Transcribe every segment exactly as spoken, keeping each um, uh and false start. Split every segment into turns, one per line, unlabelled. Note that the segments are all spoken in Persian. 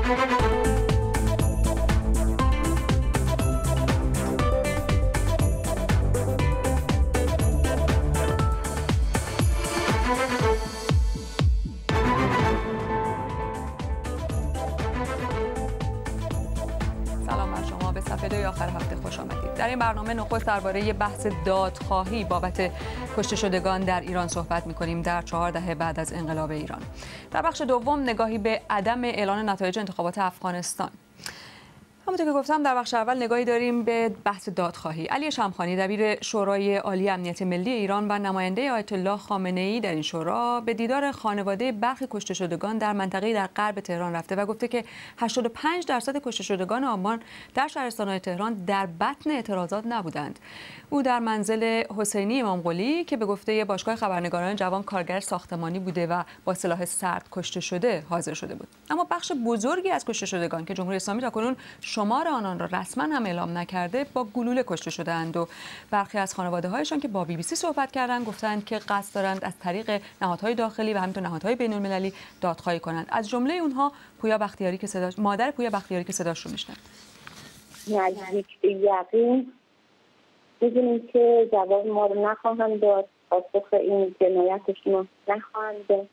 آخر هفته خوش آمدید. در این برنامه نخست درباره بحث دادخواهی بابت کشته شدگان در ایران صحبت می‌کنیم در چهار دهه بعد از انقلاب ایران. در بخش دوم نگاهی به عدم اعلان نتایج انتخابات افغانستان. همونطور که گفتم در بخش اول نگاهی داریم به بحث دادخواهی. علی شمخانی دبیر شورای عالی امنیت ملی ایران و نماینده آیت الله خامنه‌ای در این شورا به دیدار خانواده برخی کشته شدگان در منطقه‌ای در غرب تهران رفته و گفته که هشتاد و پنج درصد کشته شدگان آبان در شهرستان‌های تهران در بطن اعتراضات نبودند. او در منزل حسینی امامقلی که به گفته باشگاه خبرنگاران جوان کارگر ساختمانی بوده و با سلاح سرد کشته شده حاضر شده بود. اما بخش بزرگی از کشته شدگان که جمهوری اسلامی تاکنون شمار آنان را رسما هم اعلام نکرده با گلوله کشته شده‌اند و برخی از خانواده‌هایشان که با بی بی سی صحبت کردند گفتند که قصد دارند از طریق نهادهای داخلی و همینطور نهادهای بین‌المللی دادخواهی کنند. از جمله اونها پویا بختیاری که صداش مادر پویا بختیاری که صداش رو میشنوید.
نزدیک به یقین می‌دونیم که جواب ما رو نخواهند داد، پاسخ این جنایتشون رو نخواهند داد،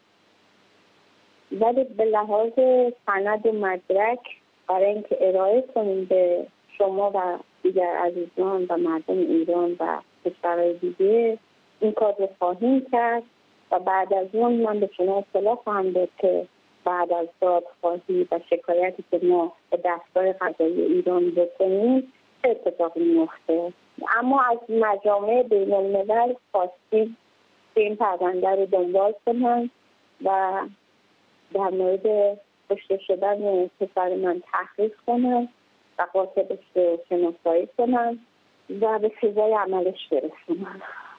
ولی به لحاظ سند و مدرک برای اینکه ارائه کنیم به شما و دیگر عزیزان و مردم ایران و کشورهای دیگه این کار رو خواهیم کرد و بعد از اون من به شما اطلاع خواهم داد که بعد از دادخواهی و شکایتی که ما به دستگاه قضایی ایران بکنیم چه اتفاقی میفته. اما از مجامع بین الملل خواستیم که این پرونده رو دنبال کنن و در مورد کشته شدن پسر من تحقیق کنن و قاتلش رو شناسایی کنن و به سزای عملش برسونن.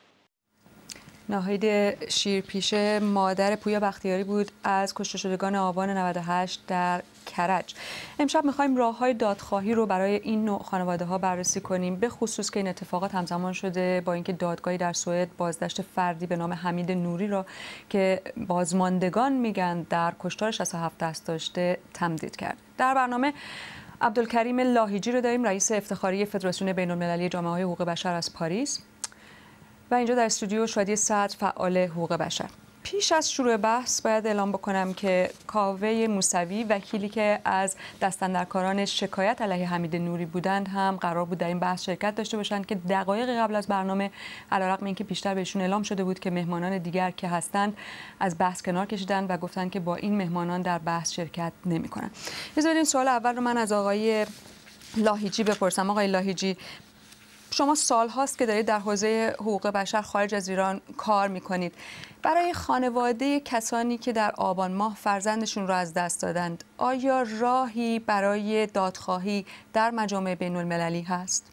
ناهید شیرپیشه مادر پویا بختیاری بود از کشته شدگان آبان نود و هشت در کرج. امشب می‌خوایم راه‌های دادخواهی رو برای این نوع خانواده‌ها بررسی کنیم، به خصوص که این اتفاقات همزمان شده با اینکه دادگاهی در سوئد بازداشت فردی به نام حمید نوری را که بازماندگان میگن در کشتار شصت و هفت دست داشته تمدید کرد. در برنامه عبدالکریم لاهیجی رو داریم، رئیس افتخاری فدراسیون بین‌المللی جامعه‌های حقوق بشر از پاریس و اینجا در استودیو شادی صدر فعال حقوق بشر. پیش از شروع بحث باید اعلام بکنم که کاوه موسوی وکیلی که از دستاندرکاران شکایت علیه حمید نوری بودند هم قرار بود در این بحث شرکت داشته باشند که دقایق قبل از برنامه علیرغم اینکه پیشتر بهشون اعلام شده بود که مهمانان دیگر که هستند از بحث کنار کشیدند و گفتند که با این مهمانان در بحث شرکت نمی‌کنند. بذارید سوال اول رو من از آقای لاهیجی بپرسم. آقای لاهیجی، شما سال هاست که دارید در حوزه حقوق بشر خارج از ایران کار میکنید. برای خانواده کسانی که در آبان ماه فرزندشون رو از دست دادند، آیا راهی برای دادخواهی در مجامع بین المللی هست؟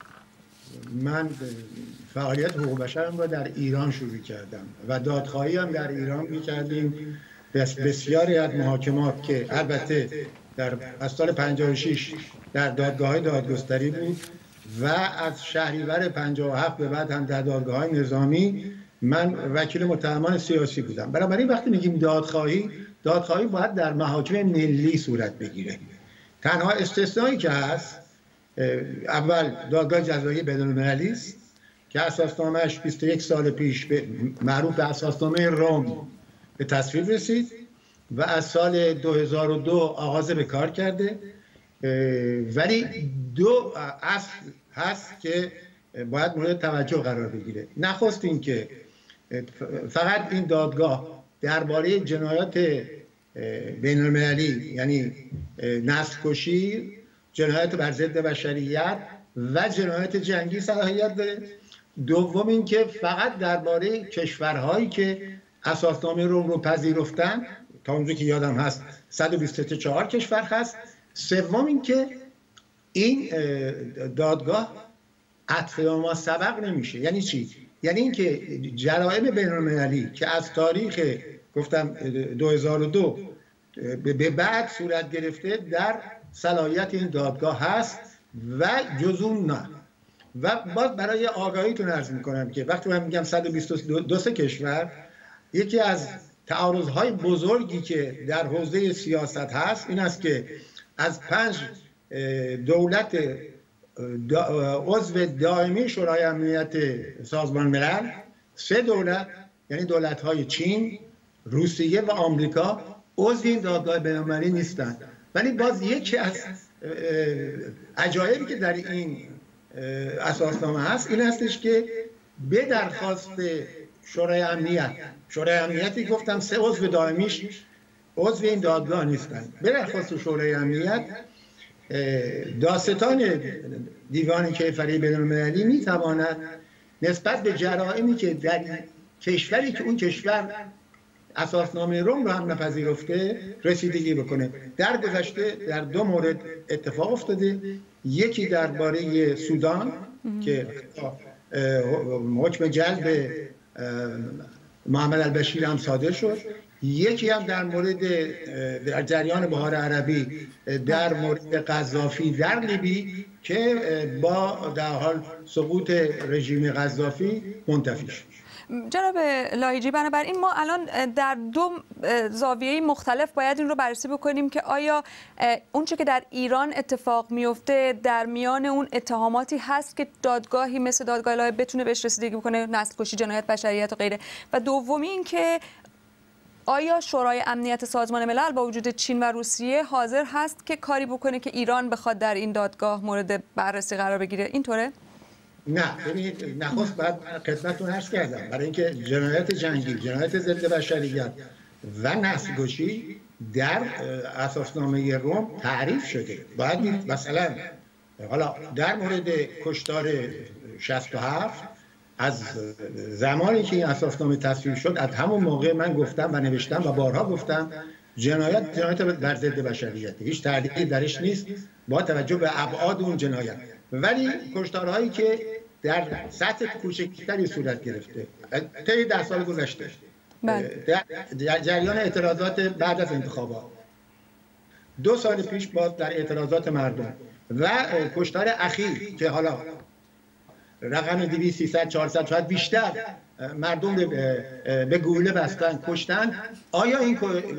من فعالیت حقوق بشرم را در ایران شروع کردم و دادخواهی هم در ایران میکردیم. بسیاری از محاکمات که البته در از سال پنجاه و شش در دادگاه‌های دادگستری بود و از شهریور پنجاه و هفت به بعد هم در دادگاه‌های نظامی من وکیل متهمان سیاسی بودم. بنابراین وقتی میگیم دادخواهی، دادخواهی باید در محاکم ملی صورت بگیره. تنها استثنایی که هست، اول دادگاه جزایی بین‌المللی است که اساسنامه‌اش بیست و یک سال پیش به معروف به اساسنامه روم به تصویب رسید و از سال دو هزار و دو آغاز به کار کرده، ولی دو اصل هست که باید مورد توجه قرار بگیره. نخست این که فقط این دادگاه درباره جنایات بین المللی یعنی نسل کشی، جنایات بر ضد بشریت و جنایات جنگی صلاحیت داره. دوم این که فقط درباره کشورهایی که اساسنامه روم رو پذیرفتن، تا اونجایی که یادم هست صد و بیست و چهار کشور هست. سوم این که این دادگاه عطف ما سبق نمیشه. یعنی چی؟ یعنی اینکه جرایم بین‌المللی که از تاریخ گفتم دو هزار و دو به بعد صورت گرفته در صلاحیت این دادگاه هست و جز اون نه. و باز برای آگاهیتون عرض میکنم که وقتی من میگم صد و بیست و دو کشور، یکی از تعارضهای بزرگی که در حوزه سیاست هست این است که از پنج دولت عضو دائمی شورای امنیت سازمان ملل، سه دولت یعنی دولت‌های چین، روسیه و آمریکا عضو این دادگاه بین‌المللی نیستند. ولی باز یکی از عجایبی که در این اساسنامه هست این هستش که به درخواست شورای امنیت، شورای امنیتی گفتم سه عضو دائمیش عضو این دادگاه نیستند، به درخواست شورای امنیت دادستان دیوان کیفری بین‌المللی میتواند نسبت به جرائمی که در کشوری که اون کشور اساسنامه روم رو هم نپذیرفته رسیدگی بکنه. در گذشته در دو مورد اتفاق افتاده، یکی درباره سودان که حکم جلب محمد البشیر هم صادر شد، یکی هم در مورد در جریان بهار عربی در مورد قذافی در لیبی که با در حال سقوط رژیم قذافی منتفی شد.
جناب لاهیجی، بنابراین ما الان در دو زاویه مختلف باید این رو بررسی بکنیم که آیا اونچه که در ایران اتفاق میفته در میان اون اتهاماتی هست که دادگاهی مثل دادگاه الهه بتونه بهش رسیدگی بکنه، نسل کشی، جنایت بشریت و غیره، و دومی این که آیا شورای امنیت سازمان ملل با وجود چین و روسیه حاضر هست که کاری بکنه که ایران بخواد در این دادگاه مورد بررسی قرار بگیره؟ اینطوره؟
نه، ببینید نخست باید خدمتتون عرض کردم برای اینکه جنایت جنگی، جنایت ضد بشریت و نسل کشی در اساسنامه روم تعریف شده. باید مثلا حالا در مورد کشتار شصت و هفت از زمانی که این اساسنامه تصویب شد از همون موقع من گفتم و نوشتم و بارها گفتم جنایت جنایت بر ضد بشریت، هیچ تردیدی درش نیست با توجه به ابعاد اون جنایت. ولی کشتارهایی که در سطح کوچکتری صورت گرفته طی ده سال گذشته در جریان اعتراضات بعد از انتخابات، دو سال پیش باز در اعتراضات مردم و کشتار اخیر که حالا رقم دویست سیصد چهارصد شاید بیشتر مردم به گلوله بستن کشتن، آیا این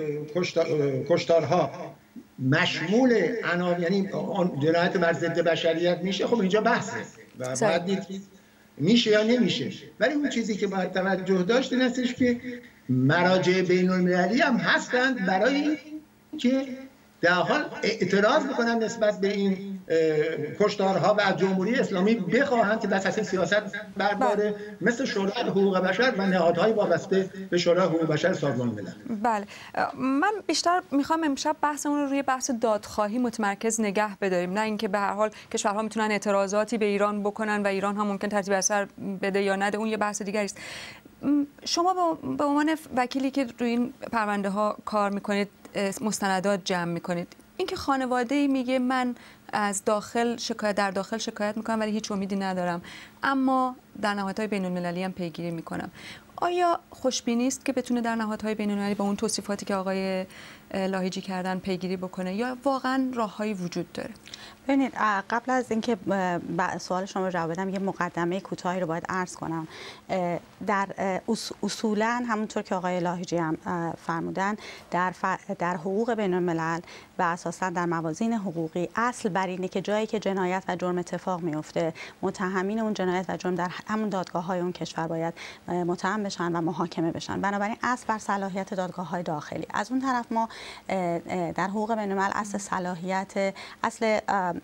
کشتارها مشمول عناوین یعنی جنایت بر ضد بشریت میشه؟ خب اینجا بحثه و باید دید میشه یا نمیشه. ولی اون چیزی که باید توجه داشت این هستش که مراجع بین المللی هم هستند برای اینکه در حال اعتراض بکنن نسبت به این کشتارها و از جمهوری اسلامی بخواهند که دست از سیاست برداره، مثل شورای حقوق بشر و نهادهای وابسته به شورای حقوق بشر سازمان ملل.
بله، من بیشتر میخوام امشب بحثمون رو روی بحث دادخواهی متمرکز نگه بداریم، نه اینکه به هر حال کشورها میتونن اعتراضاتی به ایران بکنن و ایران هم ممکن ترتیب اثر بده یا نده، اون یه بحث دیگری است. شما به عنوان وکیلی که روی این پرونده ها کار میکنید، مستندات جمع میکنید، اینکه خانواده‌ای میگه من از داخل شکایت در داخل شکایت میکنم ولی هیچ امیدی ندارم، اما در نهادهای بین‌المللی هم پیگیری میکنم، آیا خوشبینی است که بتونه در نهادهای بین‌المللی با اون توصیفاتی که آقای لاهیجی کردن پیگیری بکنه یا واقعا راههایی وجود داره؟
ببینید، قبل از اینکه سوال شما رو جواب بدم یه مقدمه کوتاهی رو باید عرض کنم. در اصولا همونطور که آقای لاهیجی هم فرمودن در در حقوق بین الملل و اساسا در موازین حقوقی اصل بر اینه که جایی که جنایت و جرم اتفاق میفته متهمین اون جنایت و جرم در همون دادگاه‌های اون کشور باید متهم بشن و محاکمه بشن. بنابراین اصل بر صلاحیت دادگاه‌های داخلی. از اون طرف ما در حقوق بین الملل اصل صلاحیت اصل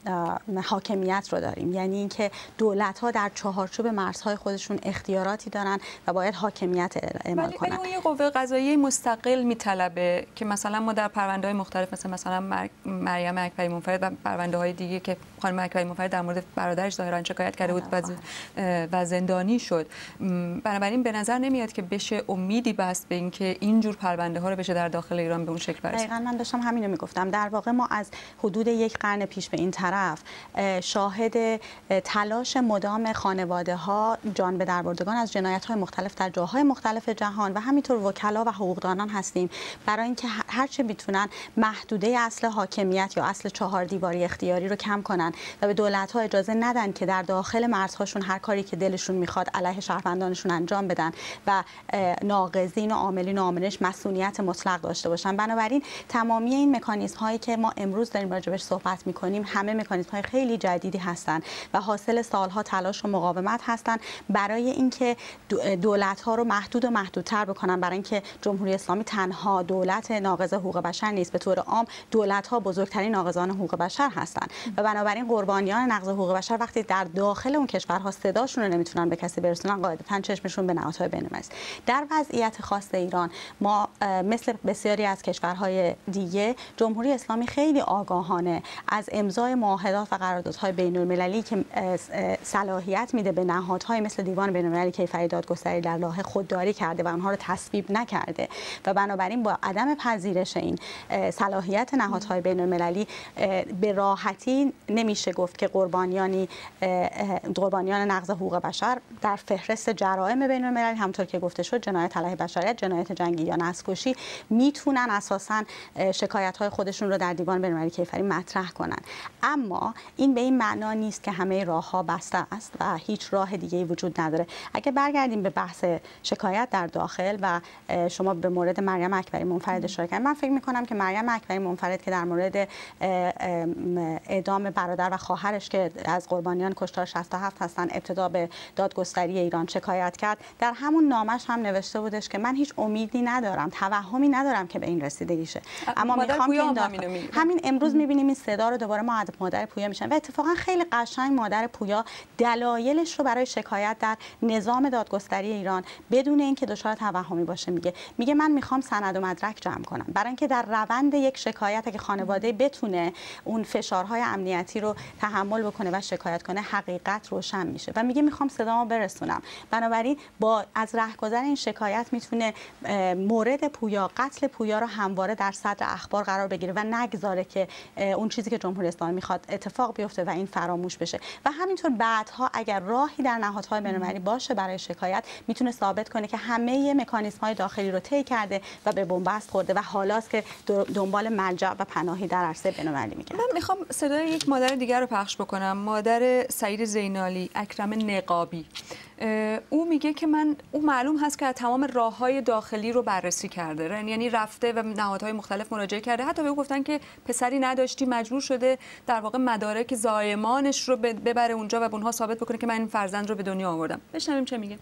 حاکمیت رو داریم، یعنی اینکه دولت‌ها در چهارچوب مرزهای خودشون اختیاراتی دارن و باید حاکمیت اعمال کنن.
ولی اون یه قوه قضاییه مستقل میطلبه که مثلا ما در پرونده‌های مختلف مثل مثلا مریم اکبری منفرد و پرونده‌های دیگه که خانم اکبری منفرد در مورد برادرش ظاهرا شکایت کرده بود و زندانی شد، بنابراین به نظر نمیاد که بشه امیدی بست به اینکه اینجور پرونده ها رو بشه در داخل ایران به اون شکل فرض.
دقیقاً من داشتم همینو میگفتم. در واقع ما از حدود یک قرن پیش به این طرف شاهد تلاش مدام خانواده ها جان به دربردگان از جنایت های مختلف در جاهای مختلف جهان و همینطور وکلا و حقوقدانان هستیم برای اینکه هرچه میتونن محدوده اصل حاکمیت یا اصل چهار دیواری اختیاری رو کم کنن و به دولت ها اجازه ندن که در داخل مرزهاشون هر کاری که دلشون میخواد علیه شهروندانشون انجام بدن و ناقضین و عاملین و عاملش مسئولیت مطلق داشته باشن. بنابراین تمامی این مکانیزم هایی که ما امروز داریم راجبش صحبت میکنیم همه مکانیزم های خیلی جدیدی هستن و حاصل سالها تلاش و مقاومت هستن برای اینکه دولت ها رو محدود و محدودتر بکنن، برای اینکه جمهوری اسلامی تنها دولت ناقض حقوق بشر نیست، به طور عام دولت ها بزرگترین ناقضان حقوق بشر هستن و بنابراین قربانیان نقض حقوق بشر وقتی در داخل اون کشورها صداشون رو نمیتونن به کسی برسونن قاعدتاً چشمشون به نهادهای بین‌المللی است. در وضعیت خاص ایران ما مثل بسیاری از کشورهای دیگه جمهوری اسلامی خیلی آگاهانه از امضای معاهدات و قراردادهای بین‌المللی که صلاحیت میده به نهادهای مثل دیوان بین‌المللی کیفری دادگستری در لاهه خودداری کرده و آنها رو تصویب نکرده و بنابراین با عدم پذیرش این صلاحیت نهادهای بین‌المللی به راحتی نمیشه گفت که قربانیانی قربانیان نقض حقوق بشر در فهرست جرائم بین‌المللی همونطور که گفته شد جنایت علیه بشریت، جنایت جنگی یا نسل‌کشی میتونن اساساً شکایت‌های خودشون رو در دیوان بین‌المللی کیفری مطرح کنن. اما این به این معنا نیست که همه راه‌ها بسته است و هیچ راه دیگه‌ای وجود نداره. اگه برگردیم به بحث شکایت در داخل و شما به مورد مریم اکبری منفرد اشاره کردید، من فکر می‌کنم که مریم اکبری منفرد که در مورد اعدام برادر و خواهرش که از قربانیان کشتار شصت و هفت هستن ابتدا به دادگستری ایران شکایت کرد، در همون نامش هم نوشته بودش که من هیچ امیدی ندارم، توهمی ندارم که به این رسیدگی شه، اما میخوام که این داخل... همین امروز میبینیم این صدا رو دوباره ما مادر پویا میشن و اتفاقا خیلی قشنگ مادر پویا دلایلش رو برای شکایت در نظام دادگستری ایران بدون اینکه دچار توهمی باشه میگه میگه من میخوام سند و مدرک جمع کنم، برای اینکه در روند یک شکایت اگه خانواده بتونه اون فشارهای امنیتی رو تحمل بکنه و شکایت کنه حقیقت روشن میشه و میگه میخوام صدامو برسونم. بنابراین با از رهگذر این شکایت میتونه مورد پویا، قتل پویا رو همواره در صدر اخبار قرار بگیره و نگذاره که اون چیزی که جمهوری اسلامی میخواد اتفاق بیفته و این فراموش بشه و همینطور بعدها اگر راهی در نهادهای بین‌المللی باشه برای شکایت میتونه ثابت کنه که همه مکانیزم‌های داخلی رو طی کرده و به بنبست خورده و حالاست که دنبال ملجأ و پناهی در عرصه بین‌المللی میگرده.
من میخوام صدای یک مادر دیگر رو پخش بکنم، مادر سعید زینالی، اکرم نقابی. او میگه که من او معلوم هست که از تمام راههای داخلی رو بررسی کرده، یعنی رفته و نهادهای مختلف مراجعه کرده، حتی به او گفتن که پسری نداشتی، مجبور شده در واقع مدارک زایمانش رو ببره اونجا و به اونها ثابت بکنه که من این فرزند رو به دنیا آوردم. بشنویم چه میگه.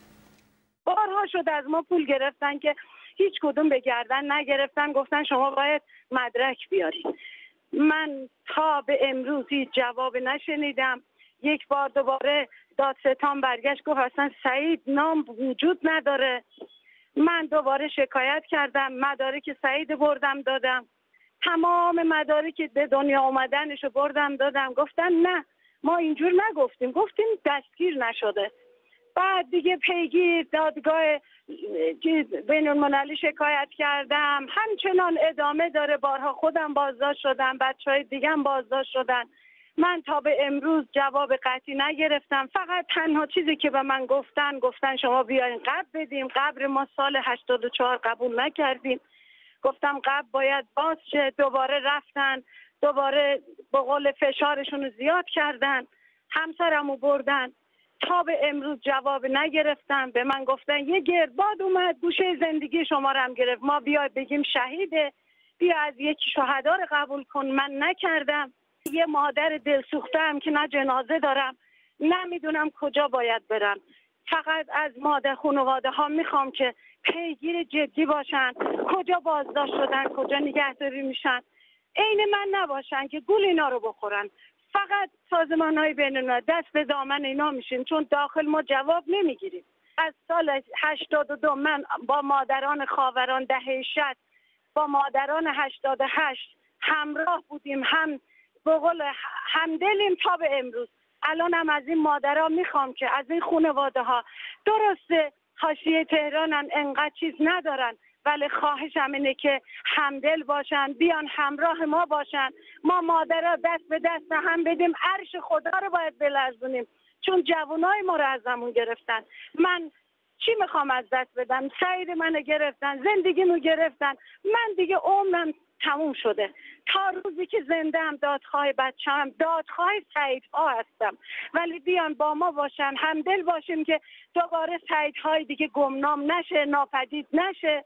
بارها شد از ما پول گرفتن که هیچ کدوم به گردن نگرفتن، گفتن شما باید مدرک بیارید. من تا به امروز هیچ جواب نشنیدم. یک بار دوباره دادستان برگشت گفت اصلا سعید نام وجود نداره. من دوباره شکایت کردم، مدارک سعید بردم دادم، تمام مدارک به دنیا آمدنشو بردم دادم. گفتن نه ما اینجور نگفتیم، گفتیم دستگیر نشده. بعد دیگه پیگیر دادگاه بین المللی شکایت کردم، همچنان ادامه داره. بارها خودم بازداشت شدم، بچهای دیگه هم بازداشت شدن. من تا به امروز جواب قطعی نگرفتم. فقط تنها چیزی که به من گفتن گفتن شما بیاین قبر بدیم. قبر ما سال هشتاد و چهار قبول نکردیم. گفتم قبر باید باز شه. دوباره رفتن، دوباره به قول فشارشون رو زیاد کردن، همسرمو بردن. تا به امروز جواب نگرفتم. به من گفتن یه گردباد اومد گوشه زندگی شما رو هم گرفت، ما بیاید بگیم شهیده، بیا از یکی شهدا رو قبول کن. من نکردم. یه مادر دلسوخته‌ام که نه جنازه دارم، نمیدونم کجا باید برم. فقط از مادر خانواده ها میخوام که پیگیر جدی باشن، کجا بازداشت شدن، کجا نگهداری میشن، عین من نباشن که گول اینا رو بخورن. فقط سازمان های بین‌المللی دست به دامن اینا میشیم، چون داخل ما جواب نمیگیریم. از سال هشتاد و دو من با مادران خاوران دهه شصت با مادران هشتاد و هشت همراه بودیم، هم به قول همدلیم تا به امروز. الان هم از این مادرها میخوام که از این خانواده ها، درسته حاشیه تهرانن انقدر چیز ندارن ولی خواهشم اینه که همدل باشن، بیان همراه ما باشن، ما مادرها دست به دست هم بدیم، عرش خدا رو باید بلرزونیم، چون جوانای ما رو ازمون گرفتن. من چی میخوام از دست بدم؟ سعید منو گرفتن، زندگیمو گرفتن، من دیگه عمرم تموم شده. تا روزی که زنده ام دادخواه بچه‌ام، دادخواه سعیدها هستم، ولی بیان با ما باشن، همدل باشیم که دوباره سعیدهای دیگه گمنام نشه، ناپدید نشه.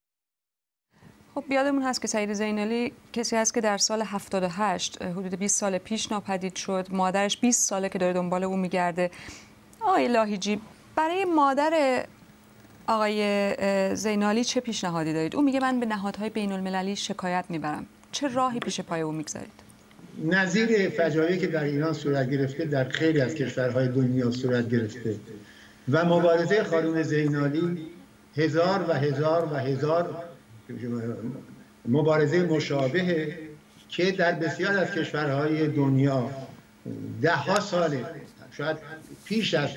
خب یادمون هست که سعید زینالی کسی هست که در سال هفتاد و هشت حدود بیست سال پیش ناپدید شد. مادرش بیست ساله که داره دنبال او میگرده. آقای لاهیجی، برای مادر آقای زینالی چه پیشنهادی دارید؟ او میگه من به نهادهای بین المللی شکایت میبرم. چه راهی پیش پای او میگذارید؟
نظیر فجایعی که در ایران صورت گرفته در خیلی از کشورهای دنیا صورت گرفته و مبارزه خانم زینالی هزار و هزار و هزار مبارزه مشابهه که در بسیار از کشورهای دنیا ده ها ساله، شاید پیش از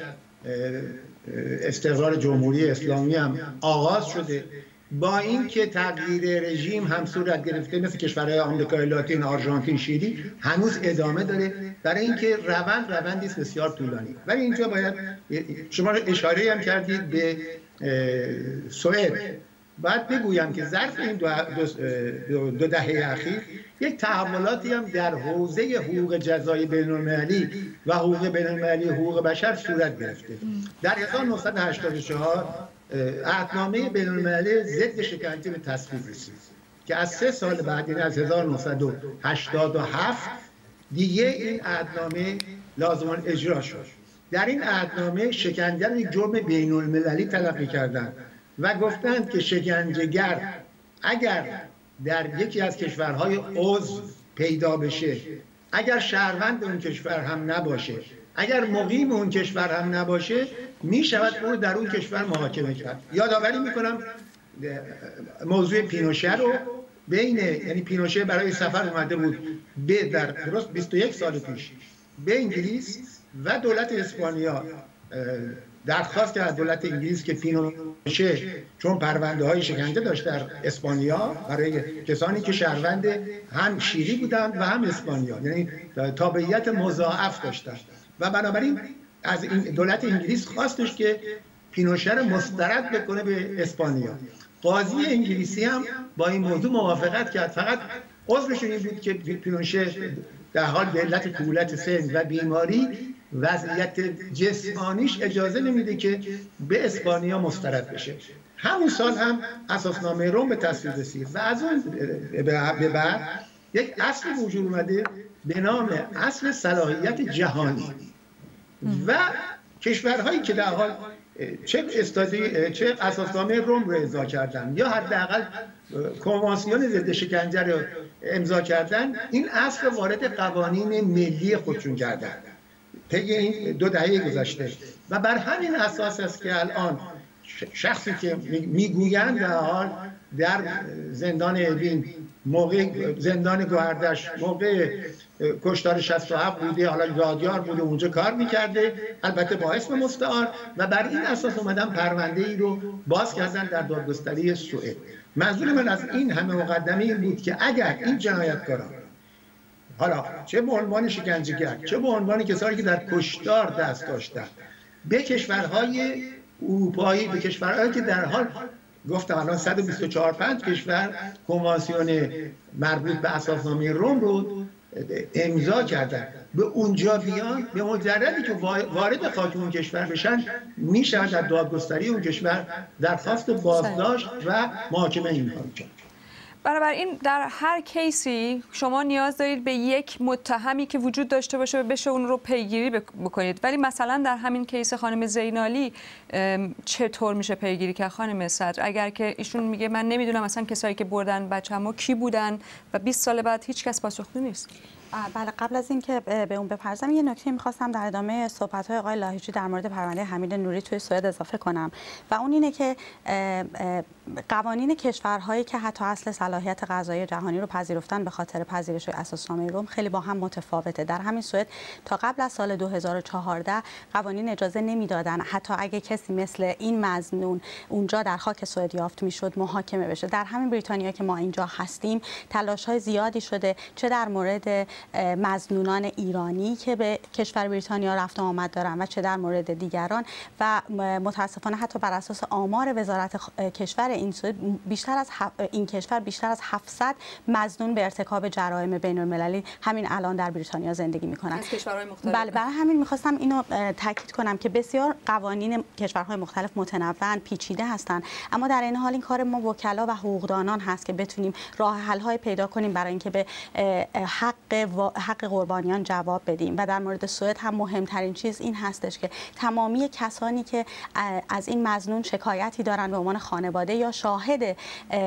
استقرار جمهوری اسلامی هم آغاز شده، با اینکه تغییر رژیم هم صورت گرفته مثل کشورهای آمریکای لاتین، آرژانتین، شیلی، هنوز ادامه داره، برای اینکه روند روندی است بسیار طولانی. ولی اینجا باید شما اشاره هم کردید به سوئد. باید بگویم که ظرف این دو, دو, دو دهه اخیر یک تحولاتی هم در حوزه حقوق جزایی بین‌المللی و حقوق بین‌المللی حقوق بشر صورت گرفته. در هزار و نهصد و هشتاد و چهار عهدنامه بین‌المللی ضد شکنجه به تصویب رسید که از سه سال بعد، یعنی از هزار و نهصد و هشتاد و هفت دیگه این عهدنامه لازم اجرا شد. در این عهدنامه شکنجه را یک جرم بین‌المللی تلقی کردند و گفتند که شکنجهگر اگر در یکی از کشورهای عضو پیدا بشه، اگر شهروند اون کشور هم نباشه، اگر مقیم اون کشور هم نباشه، می شود اون در اون کشور محاکمه کرد. یادآوری میکنم موضوع پینوشه رو بین، یعنی پینوشه برای سفر اومده بود به در درست بیست و یک سال پیش به انگلیس و دولت اسپانیا درخواست کرد از دولت انگلیس که پینوشه چون پرونده های شکنجه داشت در اسپانیا برای کسانی که شهروند هم شیلی بودند و هم اسپانیا، یعنی تابعیت مضاعف داشتند و بنابراین از این دولت انگلیس خواستش که پینوشه رو مسترد بکنه به اسپانیا. قاضی انگلیسی هم با این موضوع موافقت کرد، فقط عذرشون این بود که پینوشه در حال به علت کهولت سن و بیماری وضعیت جسمانیش اجازه نمیده که به اسپانیا مسترد بشه. همون سال هم اساسنامه روم به تصویب رسید و از اون به بعد یک اصل وجود اومده به نام اصل صلاحیت جهانی و کشورهایی که در حال چه استادی چه اساسنامه روم رو امضا کردن یا حداقل کنوانسیون ضد شکنجه رو امضا کردن، این اصل وارد قوانین ملی خودشون کردن طی این دو دهه گذشته و بر همین اساس است که الان شخصی که میگویند در حال در زندان اوین، موقع زندان گوهردش، موقع کشتار شصت و هفت بوده، حالا یادیار بوده اونجا کار میکرده، البته با اسم مستعار، و بر این اساس اومدن پرونده ای رو باز کردن در دادگستری سوئد. منظور من از این همه مقدمه این بود که اگر این جنایتکاران، حالا چه به عنوان شکنجهگر چه به عنوان کسانی که در کشتار دست داشتن، به کشورهای اروپایی، به کشورهایی که در حال گفتم الان صد و بیست و چهار پنج کشور کنوانسیون مربوط به اساسنامه روم رو امضا کردن، به اونجا بیان، به مجردی که وارد خاک اون کشور بشن، میشه در دادگستری اون کشور درخواست بازداشت و محاکمه اینها کرد.
بنابراین در هر کیسی شما نیاز دارید به یک متهمی که وجود داشته باشه و بشه اون رو پیگیری بکنید. ولی مثلا در همین کیس خانم زینالی چطور میشه پیگیری که خانم صدر، اگر که ایشون میگه من نمیدونم اصلا کسایی که بردن بچه‌مو کی بودن و بیست سال بعد هیچ کس پاسخگو نیست؟
بله، قبل از اینکه به اون بپرسم یه نکته می‌خواستم در ادامه صحبت‌های آقای لاهیجی در مورد پرونده حمید نوری توی سوئد اضافه کنم و اون اینه که قوانین کشورهایی که حتی اصل صلاحیت قضایی جهانی رو پذیرفتن به خاطر پذیرش اساسنامه روم خیلی با هم متفاوته. در همین سوئد تا قبل از سال دو هزار و چهارده قوانین اجازه نمیدادن حتی اگه کسی مثل این مظنون اونجا در خاک سوئد یافت میشد محاکمه بشه. در همین بریتانیا که ما اینجا هستیم تلاش‌های زیادی شده، چه در مورد مظنونان ایرانی که به کشور بریتانیا رفت و آمد دارن و چه در مورد دیگران، و متاسفانه حتی بر اساس آمار وزارت کشور این سوئد بیشتر از این کشور بیشتر از هفتصد مظنون به ارتکاب جرایم بین‌المللی همین الان در بریتانیا زندگی میکنن
از کشورهای مختلف.
بله، برای همین میخواستم اینو تاکید کنم که بسیار قوانین کشورهای مختلف متنوع پیچیده هستند، اما در این حال این کار ما وکلا و حقوقدانان هست که بتونیم راه حل‌های پیدا کنیم برای اینکه به حق حق قربانیان جواب بدیم. و در مورد سوئد هم مهمترین چیز این هستش که تمامی کسانی که از این مظنون شکایتی دارن به عنوان خانواده یا شاهد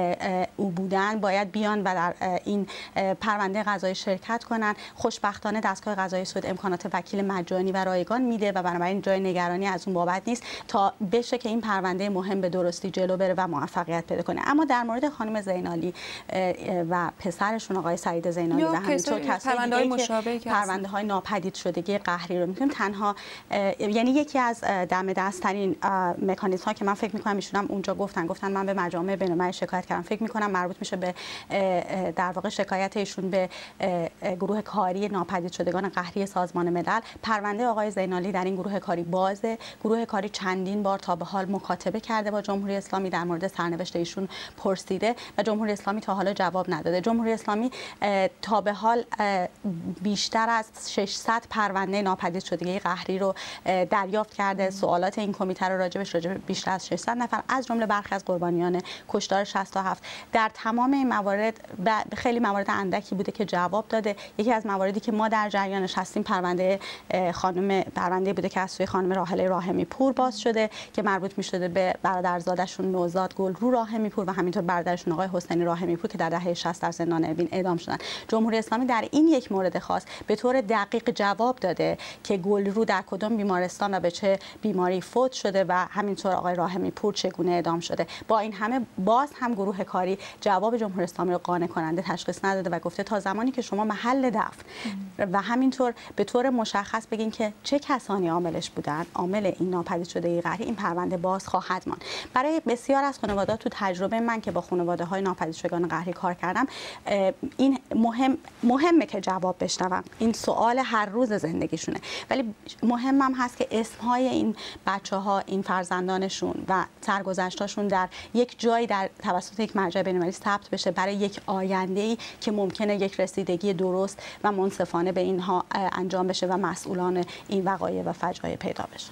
او بودن باید بیان و در این پرونده قضایی شرکت کنن. خوشبختانه دستگاه قضایی سوئد امکانات وکیل مجانی و رایگان میده و بنابراین جای نگرانی از اون بابت نیست تا بشه که این پرونده مهم به درستی جلو بره و موفقیت پیدا کنه. اما در مورد خانم زینالی و پسرشون آقای سعید زینالی و همینطور کسایی مشابهی که پرونده های ناپدید شدگی قهری رو میتونیم تنها یعنی یکی از دم دستترین مکانیزم ها که من فکر میکنم ایشون هم اونجا گفتن گفتن من به مجامع بین‌المللی شکایت کردم، فکر میکنم مربوط میشه به در واقع شکایت ایشون به گروه کاری ناپدید شدگان قهری سازمان ملل. پرونده آقای زینالی در این گروه کاری بازه. گروه کاری چندین بار تا به حال مکاتبه کرده با جمهوری اسلامی، در مورد سرنوشت ایشون پرسیده و جمهوری اسلامی تا حالا جواب نداده. جمهوری اسلامی تا به حال بیشتر از ششصد پرونده ناپدید شدگی قهری رو دریافت کرده. سوالات این کمیته رو راجبش راجب بیشتر از ششصد نفر از جمله برخی از قربانیان کشتار شصت و هفت در تمام این موارد خیلی موارد اندکی بوده که جواب داده. یکی از مواردی که ما در جریانش هستیم پرونده خانم پرونده بوده که از سوی خانم راحله راحمی پور باز شده که مربوط می‌شده به برادرزادشون نوزاد گلرو راحمی پور و همینطور برادرشون آقای حسینی راحمی پور که در دهه شصت در زندان اوین اعدام شدن. جمهوری اسلامی در این یک مورد خاص به طور دقیق جواب داده که گلرو در کدام بیمارستان و به چه بیماری فوت شده و همینطور آقای راحمی پور چگونه اعدام شده. با این همه باز هم گروه کاری جواب جمهوری اسلامی رو قانع کننده تشخیص نداده و گفته تا زمانی که شما محل دفن و همینطور به طور مشخص بگین که چه کسانی عاملش بودن، عامل این ناپدید شدگی قهری، این پرونده باز خواهد ماند. برای بسیار از خانواده‌ها تو تجربه من که با خانواده‌های ناپدید شدگان قهری کار کردم این مهم مهمه که جواب بشنوم. این سوال هر روز زندگیشونه، ولی مهمم هست که اسم‌های این بچه‌ها، این فرزندانشون و سرگذشتاشون در یک جایی در توسط یک مرجع بین‌المللی ثبت بشه برای یک آینده‌ای که ممکنه یک رسیدگی درست و منصفانه به اینها انجام بشه و مسئولان این وقایع و فجایع پیدا بشن.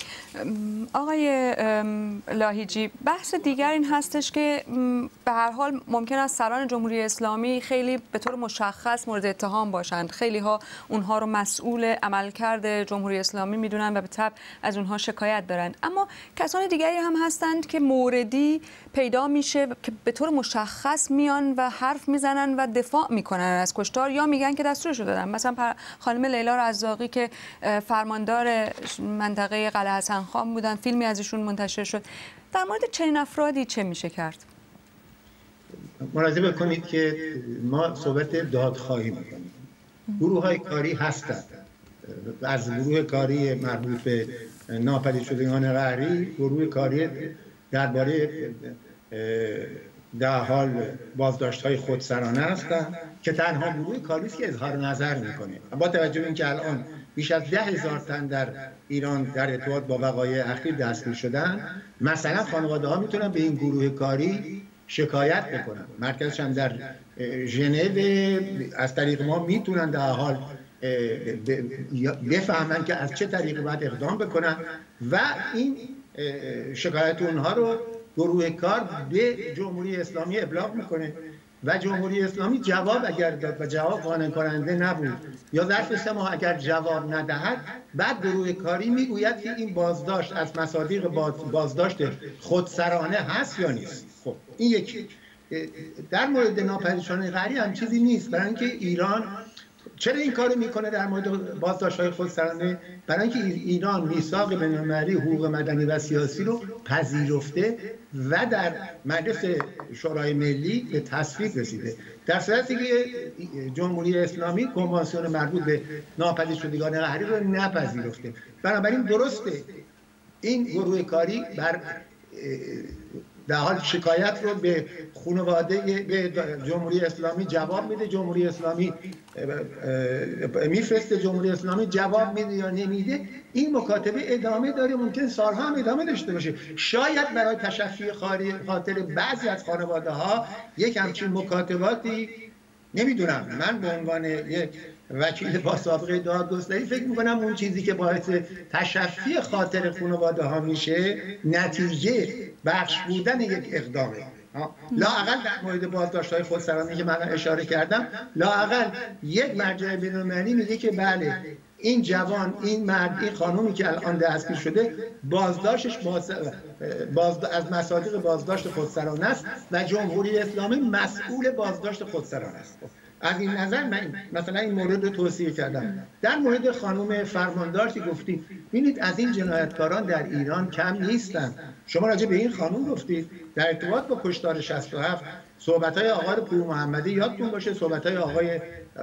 آقای لاهیجی، بحث دیگر این هستش که به هر حال ممکن است سران جمهوری اسلامی خیلی به طور مشخص مورد اتهام باشند، خیلی ها اونها رو مسئول عملکرد جمهوری اسلامی میدونن و به طبع از اونها شکایت دارند، اما کسان دیگری هم هستند که موردی پیدا میشه که به طور مشخص میان و حرف میزنن و دفاع میکنن از کشتار یا میگن که دستورشو دادن. مثلا خانم لیلا رزاقی که فرماندار منطقه قلعه حسن خان بودن، فیلمی از ایشون منتشر شد. در مورد چنین افرادی چه میشه کرد؟
ملاحظه بکنید که ما صحبت دادخواهی میکنیم. گروه های کاری هستند. از گروه کاری مربوط به ناپدید شدگان قهری، گروه کاری درباره در حال بازداشت های خودسرانه هستند که تنها گروه کاری است که اظهار نظر میکنه. با توجه به اینکه الان بیش از ده هزار تن در ایران در ارتباط با وقایع اخیر دستگیر شدن، مثلا خانواده ها میتونن به این گروه کاری شکایت بکنن. مرکزش هم در ژنو، از طریق ما میتونن در حال بفهمن که از چه طریقی باید اقدام بکنن و این شکایت اونها رو گروه کار به جمهوری اسلامی ابلاغ میکنه و جمهوری اسلامی جواب اگر داد و جواب قانع کننده نبود یا ظرف سه ماه اگر جواب ندهد، بعد گروه کاری میگوید که این بازداشت از مصادیق بازداشت خودسرانه هست یا نیست. خب این یکی. در مورد ناپدید شدن قهری هم چیزی نیست، برای اینکه ایران چرا این کارو میکنه در مورد بازداشت‌های خودسرانه؟ برای اینکه ایران میثاق بین‌المللی حقوق مدنی و سیاسی رو پذیرفته و در مجلس شورای ملی به تصویب رسیده. در صورتی که جمهوری اسلامی کنوانسیون مربوط به ناپدید شدگان قهری رو نپذیرفته. بنابراین درسته این گروه کاری بر در حال شکایت رو به خانواده به جمهوری اسلامی جواب میده، جمهوری اسلامی میفرسته، جمهوری اسلامی جواب میده یا نمیده. این مکاتبه ادامه داره، ممکن سالها هم ادامه داشته باشه. شاید برای تشفی خاطر بعضی از خانواده ها یک همچین مکاتباتی، نمیدونم، من به عنوان یک وکیل با سابقه دادگستری فکر میکنم اون چیزی که باعث تشفی خاطر خانواده ها میشه نتیجه بخش بودن یک اقدامه. لااقل در مورد بازداشت‌های خودسرانه که من اشاره کردم، لااقل یک مرجع بین‌المللی میگه که بله این جوان، این مرد، این خانومی که الان دستگیر شده بازداشتش باز... باز... از مصادیق بازداشت خودسرانه است و جمهوری اسلامی مسئول بازداشت خودسرانه است. از این نظر من مثلا این مورد رو توصیه کردم. در مورد خانم فرماندار که گفتید، ببینید از این جنایتکاران در ایران کم نیستن. شما راجع به این خانم گفتید در ارتباط با کشتار شصت و هفت، صحبت‌های آقای پور محمدی یادتون باشه، صحبت‌های آقای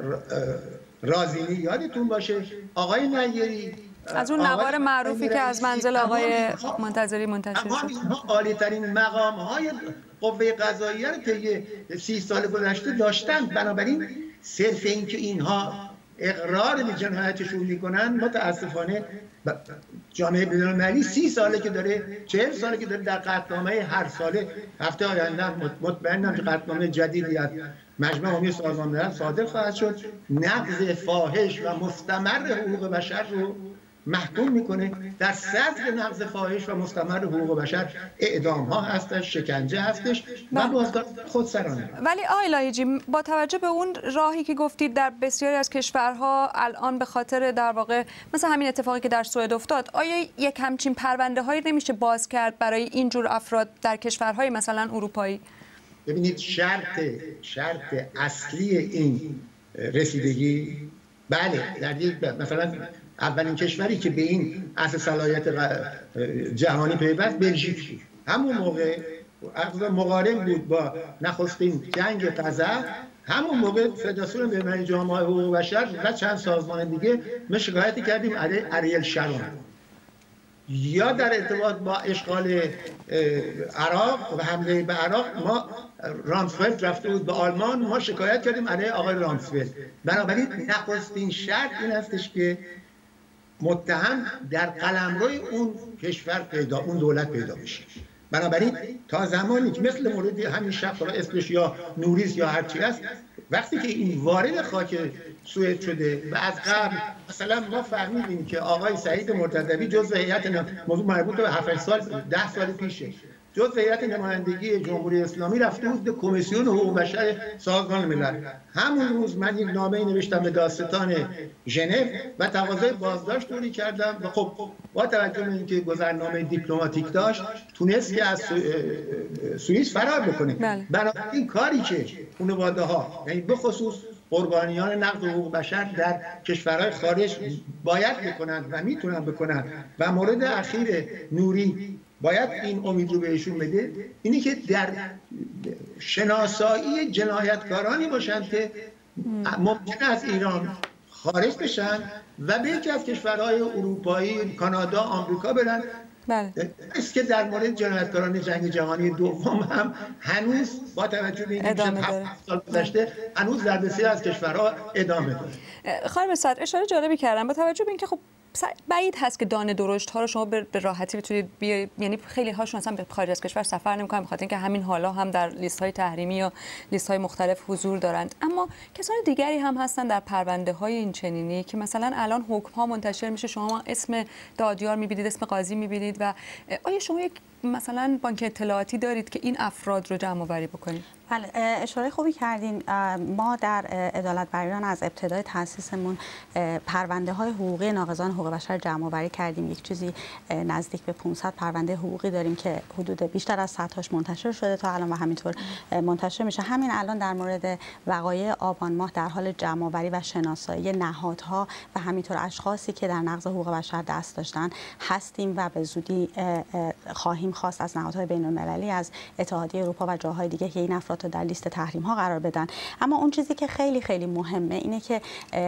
رازینی یادتون باشه، آقای نیری
از اون نوار معروفی که از منزل آقای منتظری منتشر شد.
اینها عالی‌ترین مقام‌های قوه قضاییه رو طی سی سال گذشته داشتن. بنابراین صرف این که اینها اقرار به جنایتشون میکنن، متاسفانه جامعه بین‌المللی سی ساله که داره، چهل ساله که داره در قطعنامه هر ساله، هفته آینده مطمئنم که قطعنامه جدیدی از مجمع عمومی سازمان ملل صادر خواهد شد، نقض فاحش و مستمر حقوق بشر رو محکوم میکنه. در صدر نقض فاحش و مستمر حقوق بشر اعدام ها هستش، شکنجه هستش و بازداشت خودسرانه.
ولی آقای لاهیجی، با توجه به اون راهی که گفتید در بسیاری از کشورها الان به خاطر در واقع مثلا همین اتفاقی که در سوئد افتاد، آیا یک همچین پرونده هایی نمیشه باز کرد برای این جور افراد در کشورهای مثلا اروپایی؟
ببینید شرط شرط اصلی این رسیدگی، بله در یک مثلا اولین کشوری که به این اصل صلاحیت جهانی پیوست بلژیک بود. همون موقع مقارن بود با نخستین جنگ غزه، همون موقع فدراسیون بین‌المللی جامعه حقوق بشر و چند سازمان دیگه ما شکایتی کردیم علیه اریل شرون. یا در ارتباط با اشغال عراق و حمله به عراق، ما رامسفلد رفته بود به آلمان، ما شکایت کردیم علیه آقای رامسفلد. بنابراین نخستین شرط این هستش که متهم در قلمروی اون کشور پیدا، اون دولت پیدا بشه. بنابراین تا زمانی که مثل مورد همین شخص اسمش یا نوریس یا هرچی است، وقتی که این وارد خاک سوئد شده و از قبل مثلا ما فهمیدیم که آقای سعید مرتضوی جزء هیئت، موضوع مربوط به هفت سال ده سال پیشه، جزء هیئت نمایندگی جمهوری اسلامی رفته بود به کمیسیون حقوق بشر سازمان ملل. همون روز من یک نامه نوشتم به دادستان ژنو و تقاضای بازداشت دوری کردم و خب با توجه به اینکه گذرنامه دیپلماتیک داشت تونست که از سوئیس فرار بکنه. بنابراین این کاری که خانواده ها، یعنی به خصوص قربانیان نقض حقوق بشر در کشورهای خارج باید بکنند و میتونن بکنند و مورد اخیر نوری باید این امید رو بهشون بده، اینی که در شناسایی جنایتکارانی باشند که ممکن از ایران خارج بشن و به یکی از کشورهای اروپایی، کانادا، آمریکا برن.
بله.
است که در مورد جنایتکاران جنگ جهانی دوم هم هنوز با توجه به اینکه هفت سال گذشته هنوز در بسیاری از کشورها ادامه داره.
خانم صدر اشاره جالبی کردن با توجه به اینکه خب بعید هست که دانه درشت ها رو شما به راحتی بتونید بیارید، یعنی خیلی هاشون اصلا به خارج از کشور سفر نمی‌کنن بخاطر اینکه همین حالا هم در لیست های تحریمی یا لیست های مختلف حضور دارند. اما کسان دیگری هم هستن در پرونده های این چنینی که مثلا الان حکم ها منتشر میشه، شما اسم دادیار میبینید، اسم قاضی میبینید و آیا شما یک مثلا بانک اطلاعاتی دارید که این افراد رو جمع آوری بکنید؟
بله، اشاره خوبی کردین. ما در عدالت بر ایران از ابتدای تأسیسمون پرونده های حقوقی ناقضان حقوق بشر جمع آوری کردیم. یک چیزی نزدیک به پانصد پرونده حقوقی داریم که حدود بیشتر از صد تاش منتشر شده تا الان و همینطور منتشر میشه. همین الان در مورد وقایع آبان ماه در حال جمع آوری و شناسایی نهادها و همینطور اشخاصی که در نقض حقوق بشر دست داشتن هستیم و به زودی خواهیم خواست از نهادهای بین‌المللی، از اتحادیه اروپا و جاهای دیگه که این افراد رو در لیست تحریم ها قرار بدن. اما اون چیزی که خیلی خیلی مهمه اینه که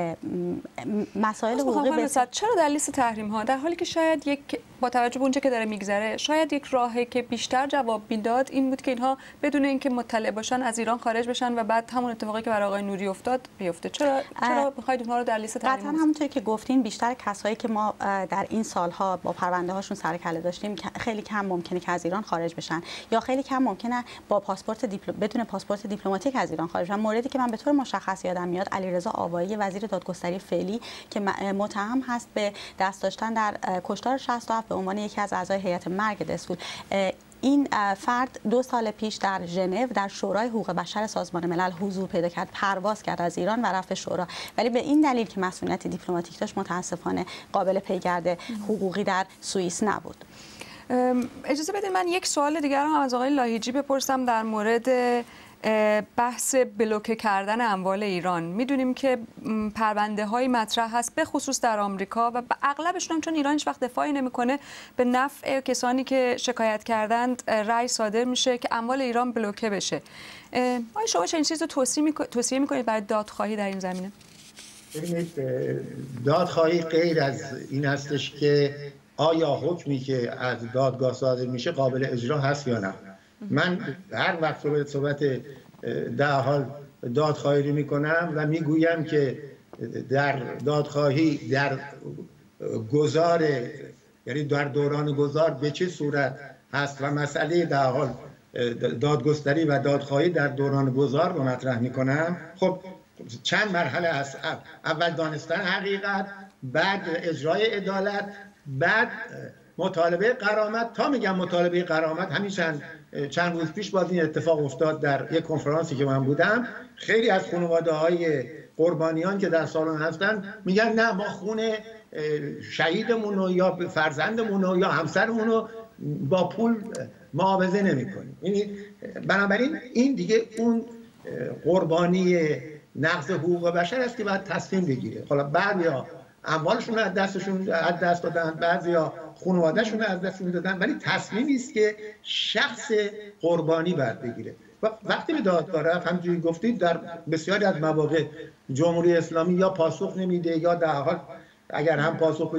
مسائل حقوقی
بسید چرا در لیست تحریم ها، در حالی که شاید یک با توجه به اونچه که داره میگذره شاید یک راهی که بیشتر جواب میداد این بود که اینها بدون اینکه مطلع باشن از ایران خارج بشن و بعد همون اتفاقی که برای آقای نوری افتاد بیفته. چرا چرا میخواید اونها رو در لیست تحریم؟
قطعا همونطوری که گفتین بیشتر کسایی که ما در این سالها با پرونده هاشون سر کله داشتیم خیلی کم ممکنه که از ایران خارج بشن یا خیلی کم ممکنه با پاسپورت دیپلم... بدون پاسپورت دیپلماتیک از ایران خارج بشن. موردی که من به طور مشخص یادم میاد علیرضا آوایی وزیر دادگستری فعلی که متهم هست به دست داشتن در کشتار شصت و هفت به عنوان یکی از اعضای هیئت مرگ دسول. این فرد دو سال پیش در ژنو در شورای حقوق بشر سازمان ملل حضور پیدا کرد، پرواز کرد از ایران و رفت شورا، ولی به این دلیل که مسئولیت دیپلماتیک داشت متاسفانه قابل پیگرد حقوقی در سوئیس نبود.
اجازه بدید من یک سوال دیگر هم از آقای لاهیجی بپرسم در مورد بحث بلوکه کردن اموال ایران. میدونیم که پرونده های مطرح هست به خصوص در آمریکا و اغلبشون هم چون ایران هیچ وقت دفاعی نمیکنه به نفع کسانی که شکایت کردند رأی صادر میشه که اموال ایران بلوکه بشه. آیا شما چنین چیزی رو توصیه میکنید برای دادخواهی در این زمینه؟
ببینید، دادخواهی غیر از این هستش که آیا حکمی که از دادگاه صادر میشه قابل اجرا هست یا نه. من هر وقت صحبت در حال دادخواهی رو میکنم و میگویم که در دادخواهی در گذار، یعنی در دوران گذار به چه صورت هست و مسئله در حال دادگستری و دادخواهی در دوران گذار رو مطرح میکنم. خب چند مرحله هست. اول دانستن حقیقت، بعد اجرای عدالت، بعد مطالبه غرامت. تا میگم مطالبه غرامت، همین چند چند روز پیش باز این اتفاق افتاد در یک کنفرانسی که من بودم. خیلی از خانواده های قربانیان که در سالن هستن میگن نه ما خون شهیدمون رو یا فرزندمون رو یا همسرمون رو با پول معاوضه نمی‌کنیم. یعنی بنابراین این دیگه اون قربانی نقض حقوق بشر است که باید تصمیم بگیره. حالا بعضیا اموالشون از دستشون از دست دادن، بعضیا خانواده‌شون از دستشون دادن، ولی تصمیمی است که شخص قربانی باید بگیره. و وقتی به دادگاه رفت، همونجوری گفتید در بسیاری از مواقع جمهوری اسلامی یا پاسخ نمیده یا در حال اگر هم پاسخ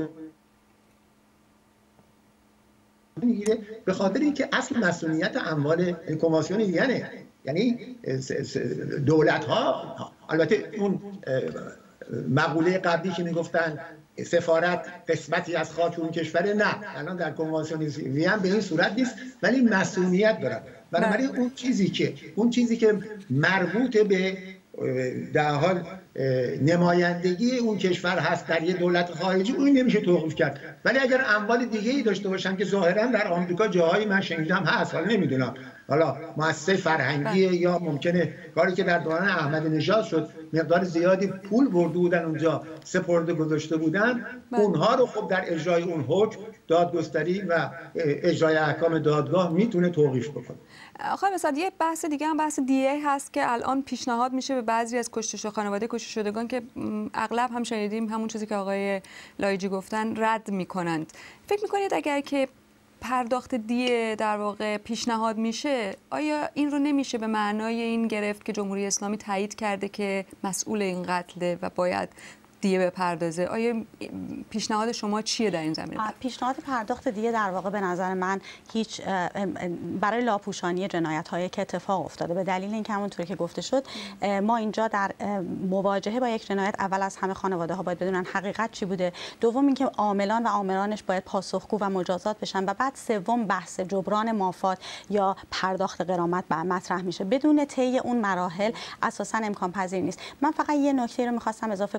میگیره به خاطر اینکه اصل مسئولیت اموال کنوانسیون وینه. یعنی دولت ها، البته اون مقوله قبلی که میگفتن سفارت قسمتی از خاک اون کشوره، نه، الان در کنوانسیون وین به این صورت نیست، ولی مسئولیت دارن. بنابراین اون چیزی که اون چیزی که مربوط به در حال نمایندگی اون کشور هست در یه دولت خارجی، اون نمیشه توقیف کرد. ولی اگر اموال دیگه ای داشته باشن که ظاهرا در آمریکا جاهایی من شنیدم هست، حالا نمیدونم، حالا مؤسسه فرهنگی یا ممکنه کاری که در دوران احمد نژاد شد مقدار زیادی پول برده بودن اونجا سپرده گذاشته بودن، اونها رو خب در اجرای اون حکم دادگستری و اجرای احکام دادگاه میتونه توقیف بکنه.
آقای مسعود، یه بحث دیگه هم بحث دیه هست که الان پیشنهاد میشه به بعضی از کشته شده خانواده کشته شدگان که اغلب هم شنیدیم همون چیزی که آقای لایجی گفتن رد میکنند. فکر میکنید اگر که پرداخت دیه در واقع پیشنهاد میشه، آیا این رو نمیشه به معنای این گرفت که جمهوری اسلامی تایید کرده که مسئول این قتله و باید دیه بپردازه؟ آیا پیشنهاد شما چیه در این زمینه؟
پیشنهاد پرداخت دیه در واقع به نظر من هیچ برای لاپوشانی جنایت هایی که اتفاق افتاده، به دلیل اینکه همونطوری که گفته شد ما اینجا در مواجهه با یک جنایت اول از همه خانواده ها باید بدونن حقیقت چی بوده، دوم اینکه عاملان و عاملانش باید پاسخگو و مجازات بشن و بعد سوم بحث جبران مافات یا پرداخت غرامت بر مطرح میشه. بدون طی اون مراحل اساسا امکان پذیر نیست. من فقط یه نکته رو می‌خواستم اضافه کنم. ما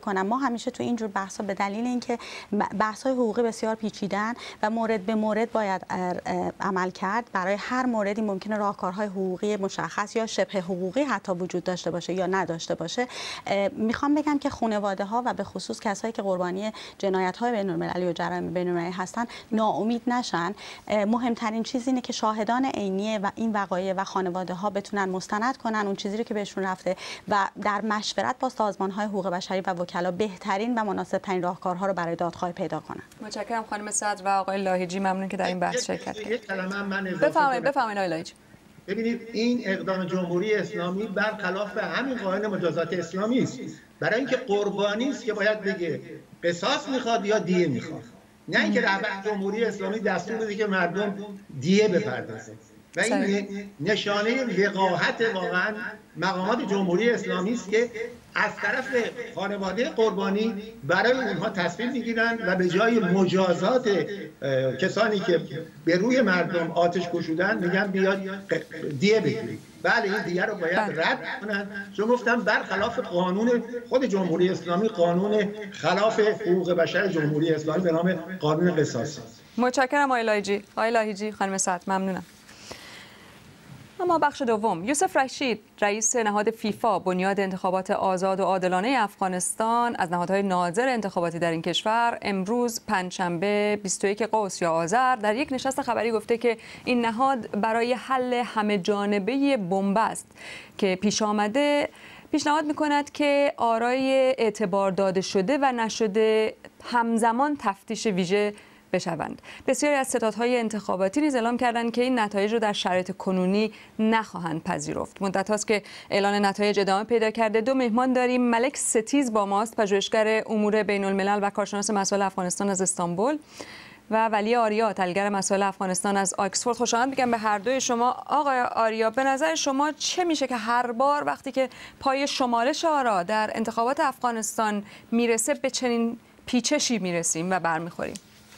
همیشه تو اینجور بحث‌ها به دلیل اینکه بحث‌های حقوقی بسیار پیچیدن و مورد به مورد باید عمل کرد، برای هر موردی ممکنه راهکارهای حقوقی مشخص یا شبه حقوقی حتی وجود داشته باشه یا نداشته باشه. میخوام بگم که خانواده‌ها و به خصوص کسایی که قربانی جنایت‌های بین‌المللی و جرایم بین‌المللی هستن ناامید نشن. مهمترین چیز اینه که شاهدان عینی و این وقایع و خانواده‌ها بتونن مستند کنن اون چیزی رو که بهشون رفته و در مشورت با سازمان‌های حقوق بشری و وکلا بهترین و مناسب‌ترین راهکارها رو برای دادخواهی پیدا کنن.
متشکرم خانم صدر و آقای لاهیجی، ممنون که در این بحث شرکت کردید.
بفرمایید
بفرمایید آقای لاهیجی.
ببینید این اقدام جمهوری اسلامی برخلاف همین قانون مجازات اسلامی است، برای اینکه قربانی است که باید بگه قصاص میخواد یا دیه میخواد، نه اینکه رهبر جمهوری اسلامی دستور بده که مردم دیه بپردازن. و این نشانه وقاحت واقعا مقامات جمهوری اسلامی است که از طرف خانواده قربانی برای اونها تصمیم میگیرن و به جای مجازات کسانی که به روی مردم آتش کشودن میگن بیاد دیه بگیرید. بله این دیه رو باید رد کنن، چون گفتم برخلاف قانون خود جمهوری اسلامی، قانون خلاف حقوق بشر جمهوری اسلامی به نام قانون قصاص.
متشکرم آقای لاهیجی. آقای لاهیجی، خانم صدر ممنونم. اما بخش دوم، یوسف رشید رئیس نهاد فیفا بنیاد انتخابات آزاد و عادلانه افغانستان از نهادهای ناظر انتخاباتی در این کشور امروز پنجشنبه بیست و یک قوس یا آذر در یک نشست خبری گفته که این نهاد برای حل همه جانبه بنبست که پیش آمده پیشنهاد می‌کند که آرای اعتبار داده شده و نشده همزمان تفتیش ویژه بشوند. بسیاری از ستادهای انتخاباتی نیز اعلام کردند که این نتایج رو در شرایط کنونی نخواهند پذیرفت. مدت هاست که اعلان نتایج ادامه پیدا کرده. دو مهمان داریم. ملک ستیز با ماست، پژوهشگر امور بین الملل و کارشناس مسائل افغانستان از استانبول، و ولی آریا، تحلیلگر مسائل افغانستان از آکسفورد. خوش آمد میگم به هر دوی شما. آقای آریا، به نظر شما چه میشه که هر بار وقتی که پای شمارش آرا در انتخابات افغانستان میرسه به چنین پیچشی میرسیم و برمیخوریم؟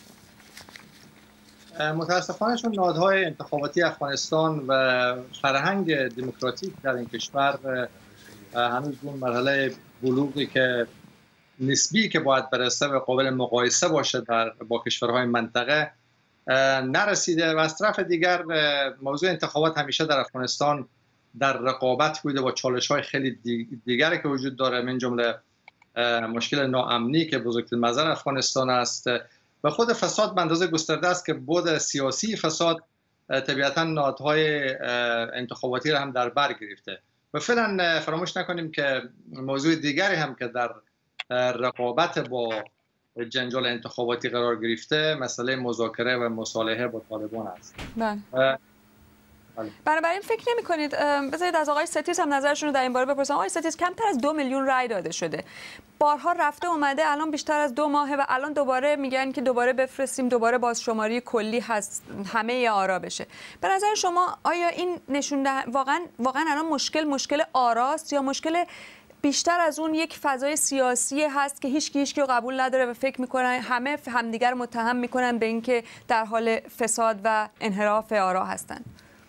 متاسفانه چون نهادهای انتخاباتی افغانستان و فرهنگ دموکراتیک در این کشور هنوز اون مرحله بلوغی که نسبی که باید برسه و قابل مقایسه باشه در با کشورهای منطقه نرسیده، و از طرف دیگر موضوع انتخابات همیشه در افغانستان در رقابت بوده با چالش‌های خیلی دیگری که وجود داره، من جمله مشکل ناامنی که بزرگترین مظهر افغانستان است و خود فساد به اندازه گسترده است که بود سیاسی فساد طبیعتا نهادهای انتخاباتی را هم در بر گرفته. و فعلا فراموش نکنیم که موضوع دیگری هم که در رقابت با جنجال انتخاباتی قرار گرفته مسئله مذاکره و مصالحه با طالبان است.
بله. بنابراین فکر نمی کنید، بذارید از آقای ستیز هم نظرشون رو در این باره بپرسم. آقای ستیز، کمتر از دو میلیون رای داده شده، بارها رفته اومده، الان بیشتر از دو ماهه و الان دوباره میگن که دوباره بفرستیم، دوباره بازشماری کلی هست، همه آرا بشه. به نظر شما آیا این نشون ده واقعا واقعا الان مشکل مشکل آراست یا مشکل بیشتر از اون یک فضای سیاسی هست که هیچ کی هیچ کی رو قبول نداره و فکر میکنن همه همدیگر متهم میکنن به اینکه در حال فساد و انحراف آرا هستند؟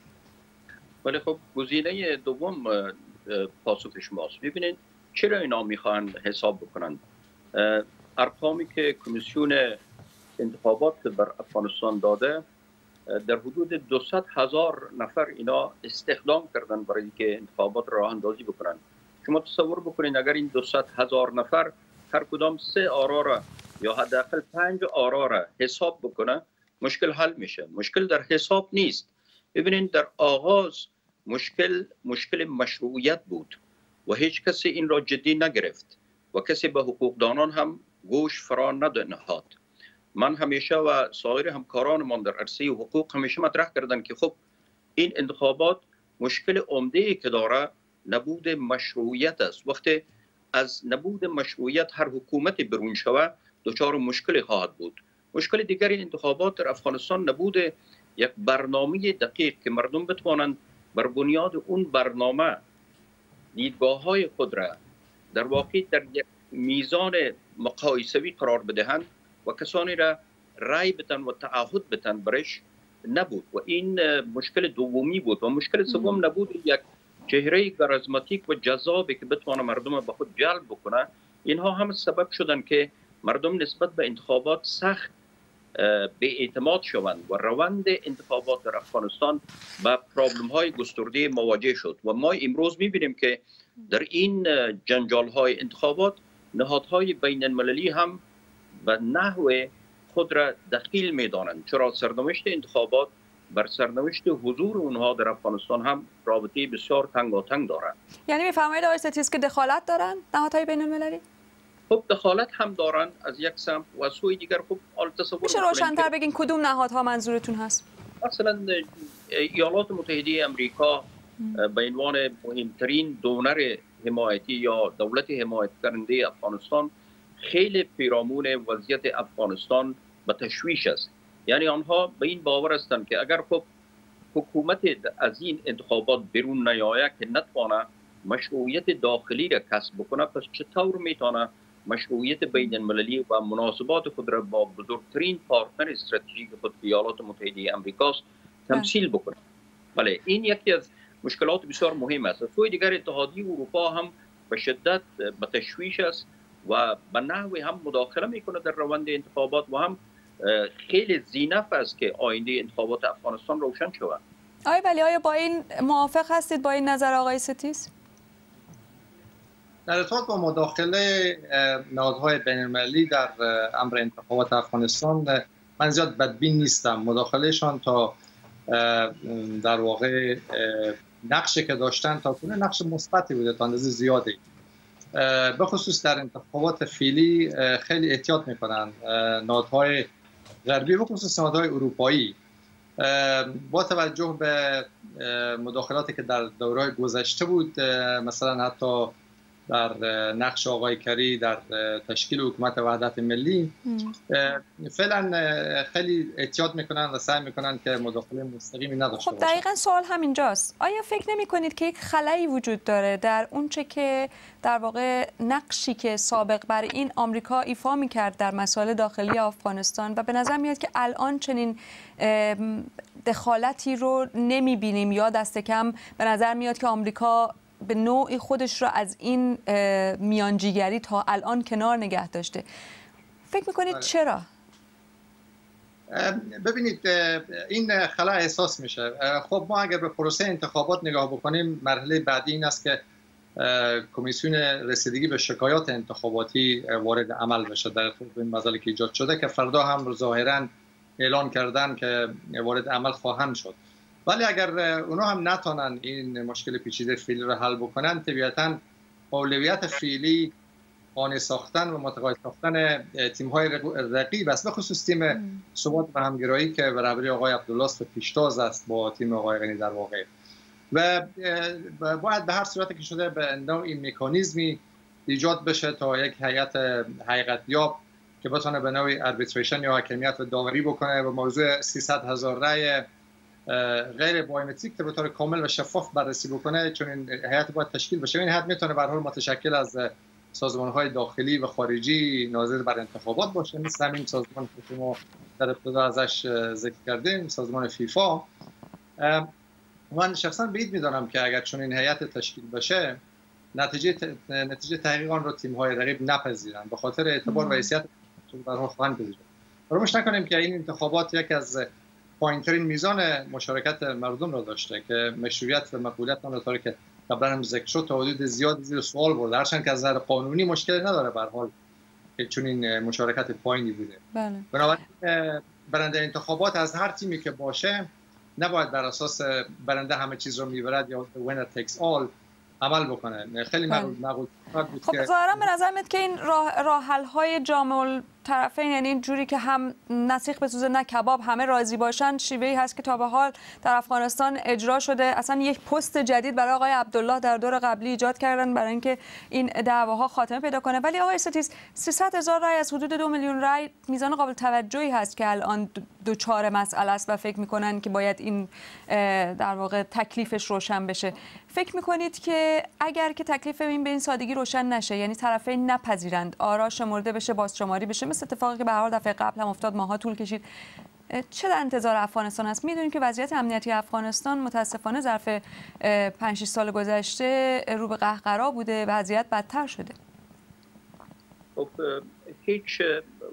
ولی خب گزینه دوم پاسخ شماست. ببینید چرا اینا میخوان حساب بکنن؟ ارقامی که کمیسیون انتخابات بر افغانستان داده، در حدود دویست هزار نفر اینا استخدام کردن برای که انتخابات راه اندازی بکنن. شما تصور بکنید اگر این دویست هزار نفر هر کدام سه آرا را یا حداقل پنج آرا را حساب بکنه، مشکل حل میشه. مشکل در حساب نیست. ببینید در آغاز مشکل مشکل مشروعیت بود و هیچ کسی این را جدی نگرفت و کسی به حقوقدانان هم گوش فرا نهاد. من همیشه و سایر همکارانمان در عرصه حقوق همیشه مطرح کردن که خب این انتخابات مشکل عمده‌ای که داره نبود مشروعیت است. وقتی از نبود مشروعیت هر حکومتی برون شود دچار مشکل خواهد بود. مشکل دیگری انتخابات در افغانستان نبود یک برنامه دقیق که مردم بتوانند بر بنیاد اون برنامه دیدگاه های خود را در واقع در یک میزان مقایسوی قرار بدهند و کسانی را رای بدن و تعهد بدن برش نبود و این مشکل دومی بود. و مشکل سوم نبود یک چهره کاریزماتیک و جذابی که بتوانه مردم به خود جلب بکنه اینها هم سبب شدن که مردم نسبت به انتخابات سخت به اعتماد شوند و روند انتخابات در افغانستان با پرابلم های گسترده مواجه شد و ما امروز میبینیم که در این جنجال های انتخابات نهادهای بین المللی هم به نحو خود را دخیل میدانند، چرا سرنوشت انتخابات بر سرنوشت حضور اونها در افغانستان هم رابطه بسیار تنگاتنگ دارند.
یعنی میفرمایید آقای ستیز که دخالت دارن نهادهای بین المللی؟
خب دخالت هم دارن از یک سمت و از سوی دیگر خب حال تصور
میشه روشن‌تر بگین کدوم نهادها منظورتون هست؟
مثلا ایالات متحده امریکا به عنوان مهمترین دونر حمایتی یا دولت حمایت کننده افغانستان خیلی پیرامون وضعیت افغانستان به تشویش است. یعنی آنها به این باور هستند که اگر خب حکومت از این انتخابات بیرون نیاید که نتوانه مشروعیت داخلی را کسب بکنه، پس چطور میتونه مشروعیت بین المللی و مناسبات خود را با بزرگترین پارتنر استراتژیک خود ایالات متحده امریکاست تمثیل بکنه؟ بله، این یکی از مشکلات بسیار مهم است. سوی دیگر اتحادیه اروپا هم به شدت به تشویش است و به نحوی هم مداخله میکنه در روند انتخابات و هم خیلی زینف است که آینده انتخابات افغانستان روشن شود.
آقای ولی آیا با این موافق هستید با این نظر آقای ستیز؟
در ارتباط با مداخله نهادهای بین المللی در امر انتخابات افغانستان من زیاد بدبین نیستم. مداخلهشان تا در واقع نقشی که داشتن تا کنه نقش مثبتی بوده تا اندازه زیادی. به خصوص در انتخابات فعلی خیلی احتیاط میکنن نهادهای غربی و خصوص نهادهای اروپایی. با توجه به مداخلاتی که در دوره‌های گذشته بود، مثلا حتی در نقش آقای کری در تشکیل حکومت وحدت ملی، فعلا خیلی احتیاط میکنن و سعی میکنن که مداخله مستقیمی نداشته
خب دقیقاً سوال همینجاست. آیا فکر نمی کنید که یک خلایی وجود داره در اونچه که در واقع نقشی که سابق بر این آمریکا ایفا میکرد در مسائل داخلی افغانستان و به نظر میاد که الان چنین دخالتی رو نمیبینیم یا دست کم به نظر میاد که آمریکا به نوعی خودش را از این میانجیگری تا الان کنار نگه داشته. فکر میکنید چرا؟
ببینید این خلا احساس میشه. خب ما اگر به پروسه انتخابات نگاه بکنیم، مرحله بعدی این است که کمیسیون رسیدگی به شکایات انتخاباتی وارد عمل بشه در این مسئله که ایجاد شده که فردا هم ظاهرا اعلان کردن که وارد عمل خواهند شد. ولی اگر اونا هم نتونن این مشکل پیچیده فعلی رو حل بکنن، طبیعتاً اولویت فعلی قانع ساختن و متقاعد ساختن تیم‌های رقیب است، به خصوص تیم ثبات و همگرایی که به رهبری آقای عبدالله است و پیشتاز است با تیم آقای غنی در واقع. و باید به هر صورتی که شده به نوعی مکانیزمی ایجاد بشه تا یک هیئت حقیقت‌یاب که بتونه به نوعی اربیتریشن یا حاکمیت و داوری بکنه و موضوع سیصد هزار رای غیر بایومتریک به طور کامل و شفاف بررسی بکنه، چون این هیئت باید تشکیل بشه. این هیئت میتونه به هر حال متشکل از سازمان‌های داخلی و خارجی ناظر بر انتخابات باشه، مثل همین سازمان که ما در ابتدا ازش ذکر کردیم، سازمان فیفا. من شخصا بعید میدانم که اگر چون این هیئت تشکیل بشه نتیجه نتیجه تحقیق آن رو تیم‌های رقیب نپذیرن، به خاطر اعتبار و حیثیت چون به هر حال خواهند پذیرفت. فراموش نکنیم که این انتخابات یک از پایین‌ترین میزان مشارکت مردم را داشته که مشروعیت و مقبولیت آن را که قبلا هم ذکر شد تا حدود زیادی زیر سوال برده، هرچند که از نظر قانونی مشکلی نداره به هر حال که چون این مشارکت پایینی بوده.
بله.
بنابراین برنده انتخابات از هر تیمی که باشه نباید بر اساس برنده همه چیز رو میبرد یا winner takes all عمل بکنه. خیلی معقول بود.
خب ظاهرا به نظر میاد که این راه راه حل های جامع طرفین، یعنی این جوری که هم نسیخ بسوزه نه کباب، همه راضی باشن، شیوهی هست که تا به حال در افغانستان اجرا شده. اصلا یک پست جدید برای آقای عبدالله در دور قبلی ایجاد کردن برای اینکه این دعواها خاتمه پیدا کنه. ولی آقای ستیز، سیصد هزار رای از حدود دو میلیون رای میزان قابل توجهی هست که الان دو چهار مسئله است و فکر میکنن که باید این در واقع تکلیفش روشن بشه. فکر میکنید که اگر که تکلیف این به این سادگی روشن نشه، یعنی طرفین نپذیرند، آرا شمرده بشه، بازشماری بشه، مثل اتفاقی که به هر حال دفعه قبل هم افتاد، ماها طول کشید، چه در انتظار افغانستان است؟ میدونیم که وضعیت امنیتی افغانستان متاسفانه ظرف پنج شش سال گذشته رو به قهقرا بوده، وضعیت بدتر شده.
هیچ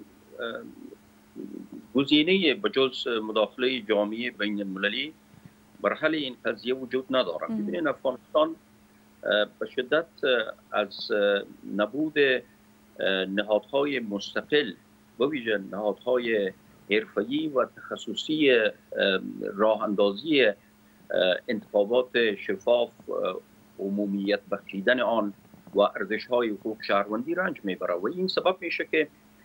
گزینه بجز مداخله جامعه بین المللی بر حل این قضیه وجود نداره. ببینید افغانستان به شدت از نبود نهادهای مستقل به ویژه نهادهای حرفه‌ای و تخصصی راه اندازی انتخابات شفاف، عمومیت بخشیدن آن و ارزش‌های حقوق شهروندی رنج میبره و این سبب میشه که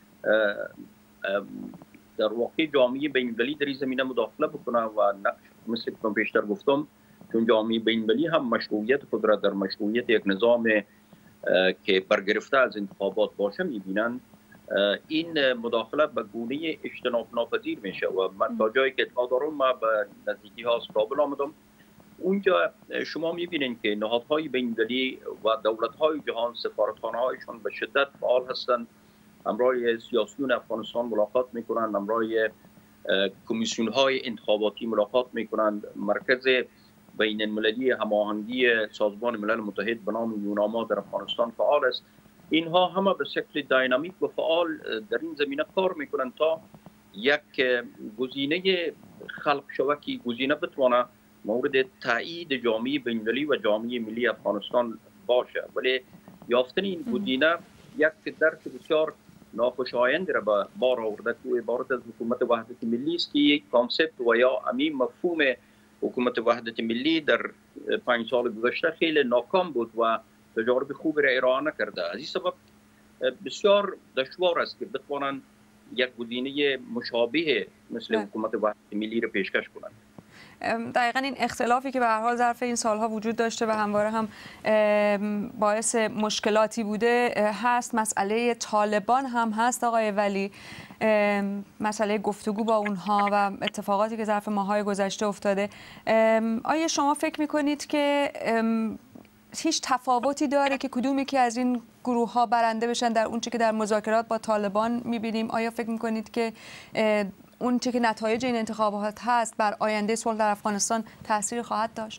در واقع جامعه بین‌المللی در این زمینه مداخله بکنه و نقش مثل که من پیشتر گفتم چون جامعه بین‌المللی هم مشروعیت خود را در مشروعیت یک نظام که برگرفته از انتخابات باشه میبینند، این مداخله به گونه اجتناب ناپذیر میشه و من تا جایی که اطلاع دارم ما به نزدیکی ها از کابل آمدم، اونجا شما میبینید که نهادهای بین‌المللی و دولت‌های جهان سفارتخانه‌هایشون به شدت فعال هستند، همراه سیاسیون افغانستان ملاقات میکنند، همراه کمیسیون‌های انتخاباتی ملاقات میکنند، مرکز بین المللی هماهنگی سازمان ملل متحد به نام یوناما در افغانستان فعال است. اینها همه به شکل داینامیک و فعال در این زمینه کار میکنند تا یک گزینه خلق شود که گزینه بتونه مورد تایید جامعه بین‌المللی و جامعه ملی افغانستان باشه، ولی یافتن این گزینه یک درک بسیار ناخوشایند را به بار آورده که عبارت از حکومت وحدت ملی است که یک کانسپت و یا همین مفهوم حکومت وحدت ملی در پنج سال گذشته خیلی ناکام بود و تجارب خوبی را ارائه نکرده. از این سبب بسیار دشوار است که بتوانند یک گزینه مشابه مثل حکومت وحدت ملی را پیشکش کنند.
دقیقاً این اختلافی که به هر حال ظرف این سالها وجود داشته و همواره هم باعث مشکلاتی بوده هست. مسئله طالبان هم هست آقای ولی، مسئله گفتگو با اونها و اتفاقاتی که ظرف ماهای گذشته افتاده. آیا شما فکر میکنید که هیچ تفاوتی داره که کدومی که از این گروه ها برنده بشن در اون چه که در مذاکرات با طالبان میبینیم؟ آیا فکر میکنید که اون چه که نتایج این انتخابات هست بر آینده صلح در افغانستان تاثیر خواهد داشت؟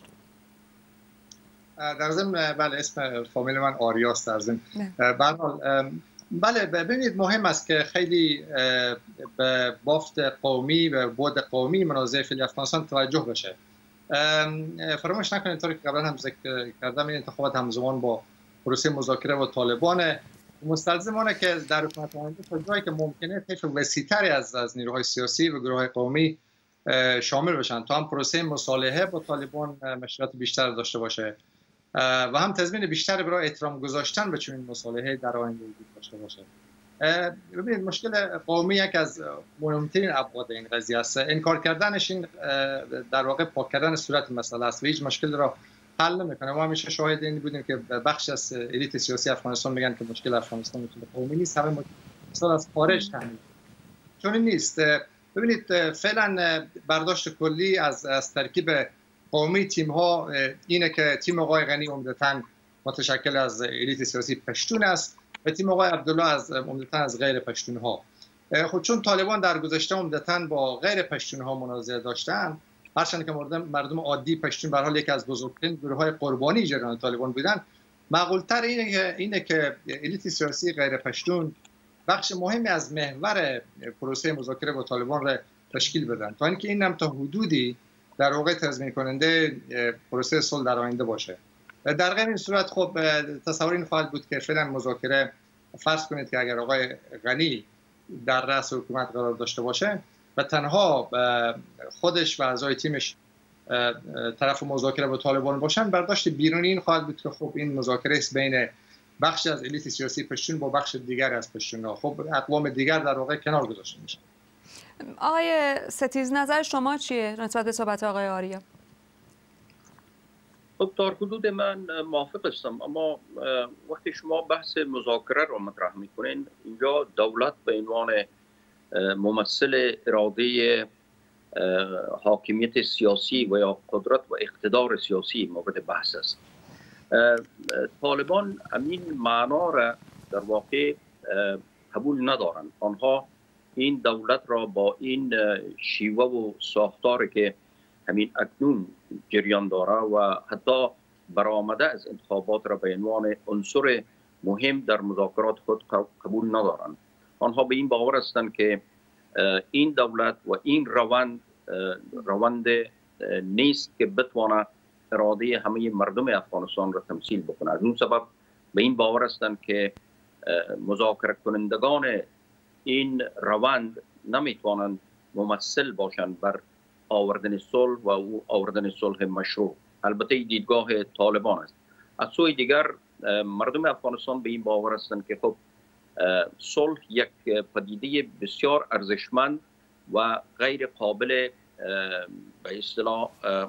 در ضمن بله، اسم فامیل من آریاست. در ضمن بله ببینید مهم است که خیلی به بافت قومی و بعد قومی منازعه فعلی افغانستان توجه بشه. فراموش نکنید طوری که قبلا هم ذکر کردم این انتخابات همزمان با پروسه مذاکره با طالبان، مستلزمانه که در حکومت آینده تا جایی که ممکنه طیف وسیع‌تری از از نیروهای سیاسی و گروه‌های قومی شامل بشن تا هم پروسه مصالحه با طالبان مشروعیت بیشتر داشته باشه و هم تضمین بیشتر برای احترام گذاشتن به چنین مصالحه در آینده وجود داشته باشه. ببینید مشکل قومی یک از مهمترین ابعاد این قضیه است. انکار کردنش این در واقع پاک کردن صورت مسئله است و هیچ مشکل را حل نمیکنه. ما همیشه شاهد این بودیم که بخش از الیت سیاسی افغانستان میگن که مشکل افغانستان مشکل قومی نیست، همه مشکل از خارج تامین. چون این نیست. ببینید فعلا برداشت کلی از از ترکیب قومی تیم ها اینه که تیم آقای غنی عمدتاً متشکل از الیت سیاسی پشتون است و تیم آقای عبدالله از عمدتاً از غیر پشتون ها. خود چون طالبان در گذشته عمدتاً با غیر پشتون ها منازعه داشتن، هرچند که مردم عادی پشتون به هر حال یکی از بزرگترین گروه‌های قربانی جریان طالبان بودن، معقول‌تر اینه که اینه که الیت سیاسی غیر پشتون بخش مهمی از محور پروسه مذاکره با طالبان را تشکیل بدن تا اینکه این هم تا حدودی در واقع تضمین کننده پروسه صلح در آینده باشه. در غیر این صورت خب تصور این خواهد بود که فعلا مذاکره، فرض کنید که اگر آقای غنی در رأس حکومت قرار داشته باشه و تنها خودش و اعضای تیمش طرف مذاکره با طالبان باشن، برداشت بیرونی این خواهد بود که خب این مذاکره است بین بخش از الیت سیاسی پشتون با بخش دیگر از پشتون‌ها، خب اقوام دیگر در واقع کنار گذاشته میشه.
آقای ستیز نظر شما چیه نسبت به صحبت آقای آریا؟
خب در حدود من موافق هستم، اما وقتی شما بحث مذاکره رو مطرح میکنین، اینجا دولت به عنوان ممثل اراده حاکمیت سیاسی و یا قدرت و اقتدار سیاسی مورد بحث است. طالبان همین معنا را در واقع قبول ندارند. آنها این دولت را با این شیوه و ساختاری که همین اکنون جریان داره و حتی برآمده از انتخابات را به عنوان عنصر مهم در مذاکرات خود قبول ندارند. آنها به این باور هستند که این دولت و این روند روند نیست که بتواند اراده همه مردم افغانستان را تمثیل بکنه. از اون سبب به این باور هستند که مذاکره کنندگان این روند نمیتوانند ممثل باشند بر آوردن صلح و او آوردن صلح مشروع. البته دیدگاه طالبان است. از سوی دیگر مردم افغانستان به این باور هستند که خب صلح یک پدیده بسیار ارزشمند و غیر قابل به اصطلاح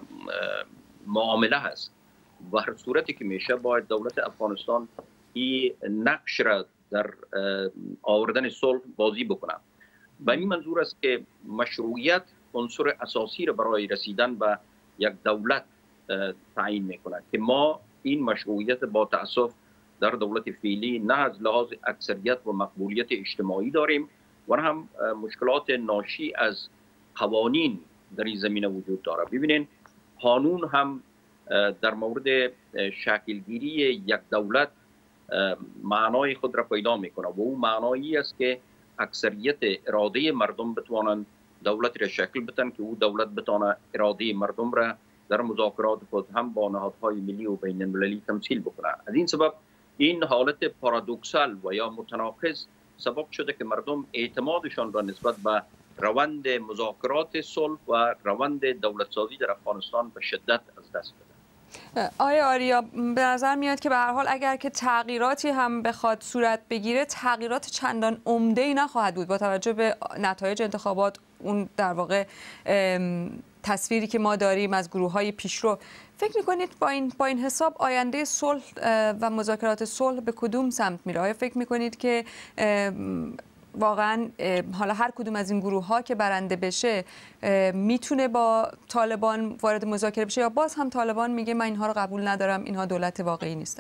معامله هست و هر صورتی که میشه باید دولت افغانستان این نقش را در آوردن صلح بازی بکنه. به این منظور است که مشروعیت عنصر اساسی را برای رسیدن به یک دولت تعیین میکنه که ما این مشروعیت با تأسف در دولت فعلی نه از لحاظ اکثریت و مقبولیت اجتماعی داریم و هم مشکلات ناشی از قوانین در این زمینه وجود داره. ببینین قانون هم در مورد شکلگیری یک دولت معنای خود را پیدا میکنه و او معنایی است که اکثریت اراده مردم بتوانند دولت را شکل بدن که او دولت بتونه اراده مردم را در مذاکرات خود هم با نهادهای ملی و بین المللی تمثیل بکنه. از این سبب این حالت پارادوکسال و یا متناقض سبب شده که مردم اعتمادشان را نسبت به روند مذاکرات صلح و روند دولت سازی در افغانستان به شدت از دست بدن.
آیا آریا به نظر میاد که به هر حال اگر که تغییراتی هم بخواد صورت بگیره تغییرات چندان عمده‌ای نخواهد بود با توجه به نتایج انتخابات، اون در واقع تصویری که ما داریم از گروه‌های پیشرو. فکر می‌کنید با این با این حساب آینده صلح و مذاکرات صلح به کدوم سمت میره؟ آیا فکر می‌کنید که واقعا حالا هر کدوم از این گروه ها که برنده بشه میتونه با طالبان وارد مذاکره بشه یا باز هم طالبان میگه من اینها رو قبول ندارم، اینها دولت واقعی نیستن؟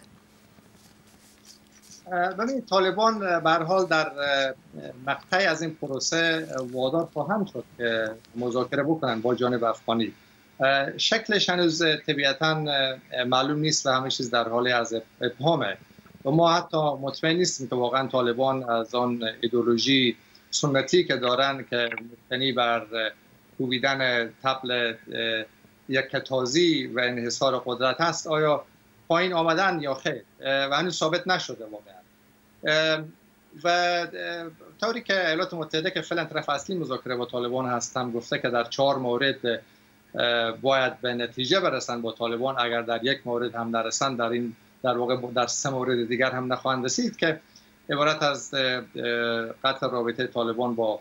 ببینید طالبان به هر حال در مقطعی از این پروسه وادار خواهند شد که مذاکره بکنن با جانب افغانی. شکلش هنوز طبیعتا معلوم نیست و همه چیز در حال از ابهامه و ما حتی مطمئن نیستیم که واقعا طالبان از آن ایدئولوژی سنتی که دارن که مبتنی بر کوبیدن طبل یک کتازی و انحصار قدرت هست آیا پایین آمدن یا خیر و هنوز ثابت نشده واقعا. و طوری که ایالات متحده که فعلا طرف اصلی مذاکره با طالبان هستن گفته که در چهار مورد باید به نتیجه برسن با طالبان، اگر در یک مورد هم نرسن در این در واقع در سه مورد دیگر هم نخواهند رسید که عبارت از قطع رابطه طالبان با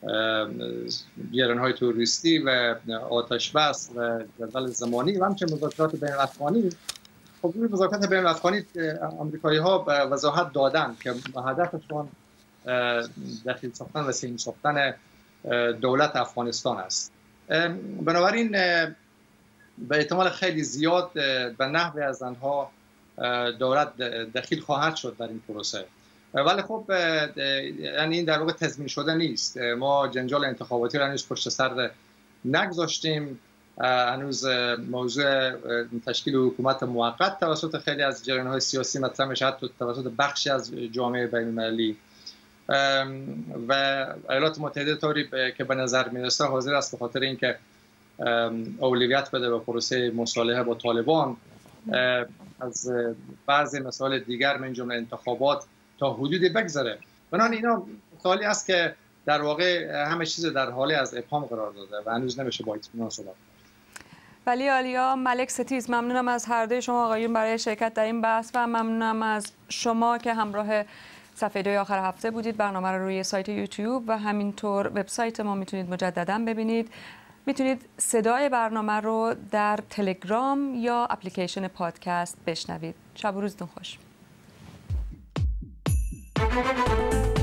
گرانهای توریستی و آتش بس و جدول زمانی و همچنین مذاکرات بین الافغانی. خب این مذاکرات بین الافغانی آمریکایی ها به وضاحت دادن که هدفشون دخیل ساختن و سین ساختن دولت افغانستان است. بنابراین به احتمال خیلی زیاد به نحوی از آنها دولت دخیل خواهد شد در این پروسه، ولی خب یعنی این در واقع تضمین شده نیست. ما جنجال انتخاباتی را هنوز پشت سر نگذاشتیم، هنوز موضوع تشکیل حکومت موقت توسط خیلی از جریان‌های سیاسی مطرح میشه، حتی توسط بخشی از جامعه بین‌المللی و ایالات متحده طوری که به نظر میرسه حاضر است به خاطر اینکه اولویت بده به پروسه مصالحه با طالبان از بعضی مسائل دیگر من جمله انتخابات تا حدودی بگذره. بنابراین اینا سوالی است که در واقع همه چیز در حال از ابهام قرار داده و هنوز نمیشه با اطمینان صحبت.
ولی آلیا ملک ستیز، ممنونم از هر دوی شما آقایون برای شرکت در این بحث و ممنونم از شما که همراه صفحه دوی آخر هفته بودید. برنامه رو روی سایت یوتیوب و همینطور وبسایت ما میتونید مجددا ببینید. میتونید صدای برنامه رو در تلگرام یا اپلیکیشن پادکست بشنوید. شب و روزتون خوش.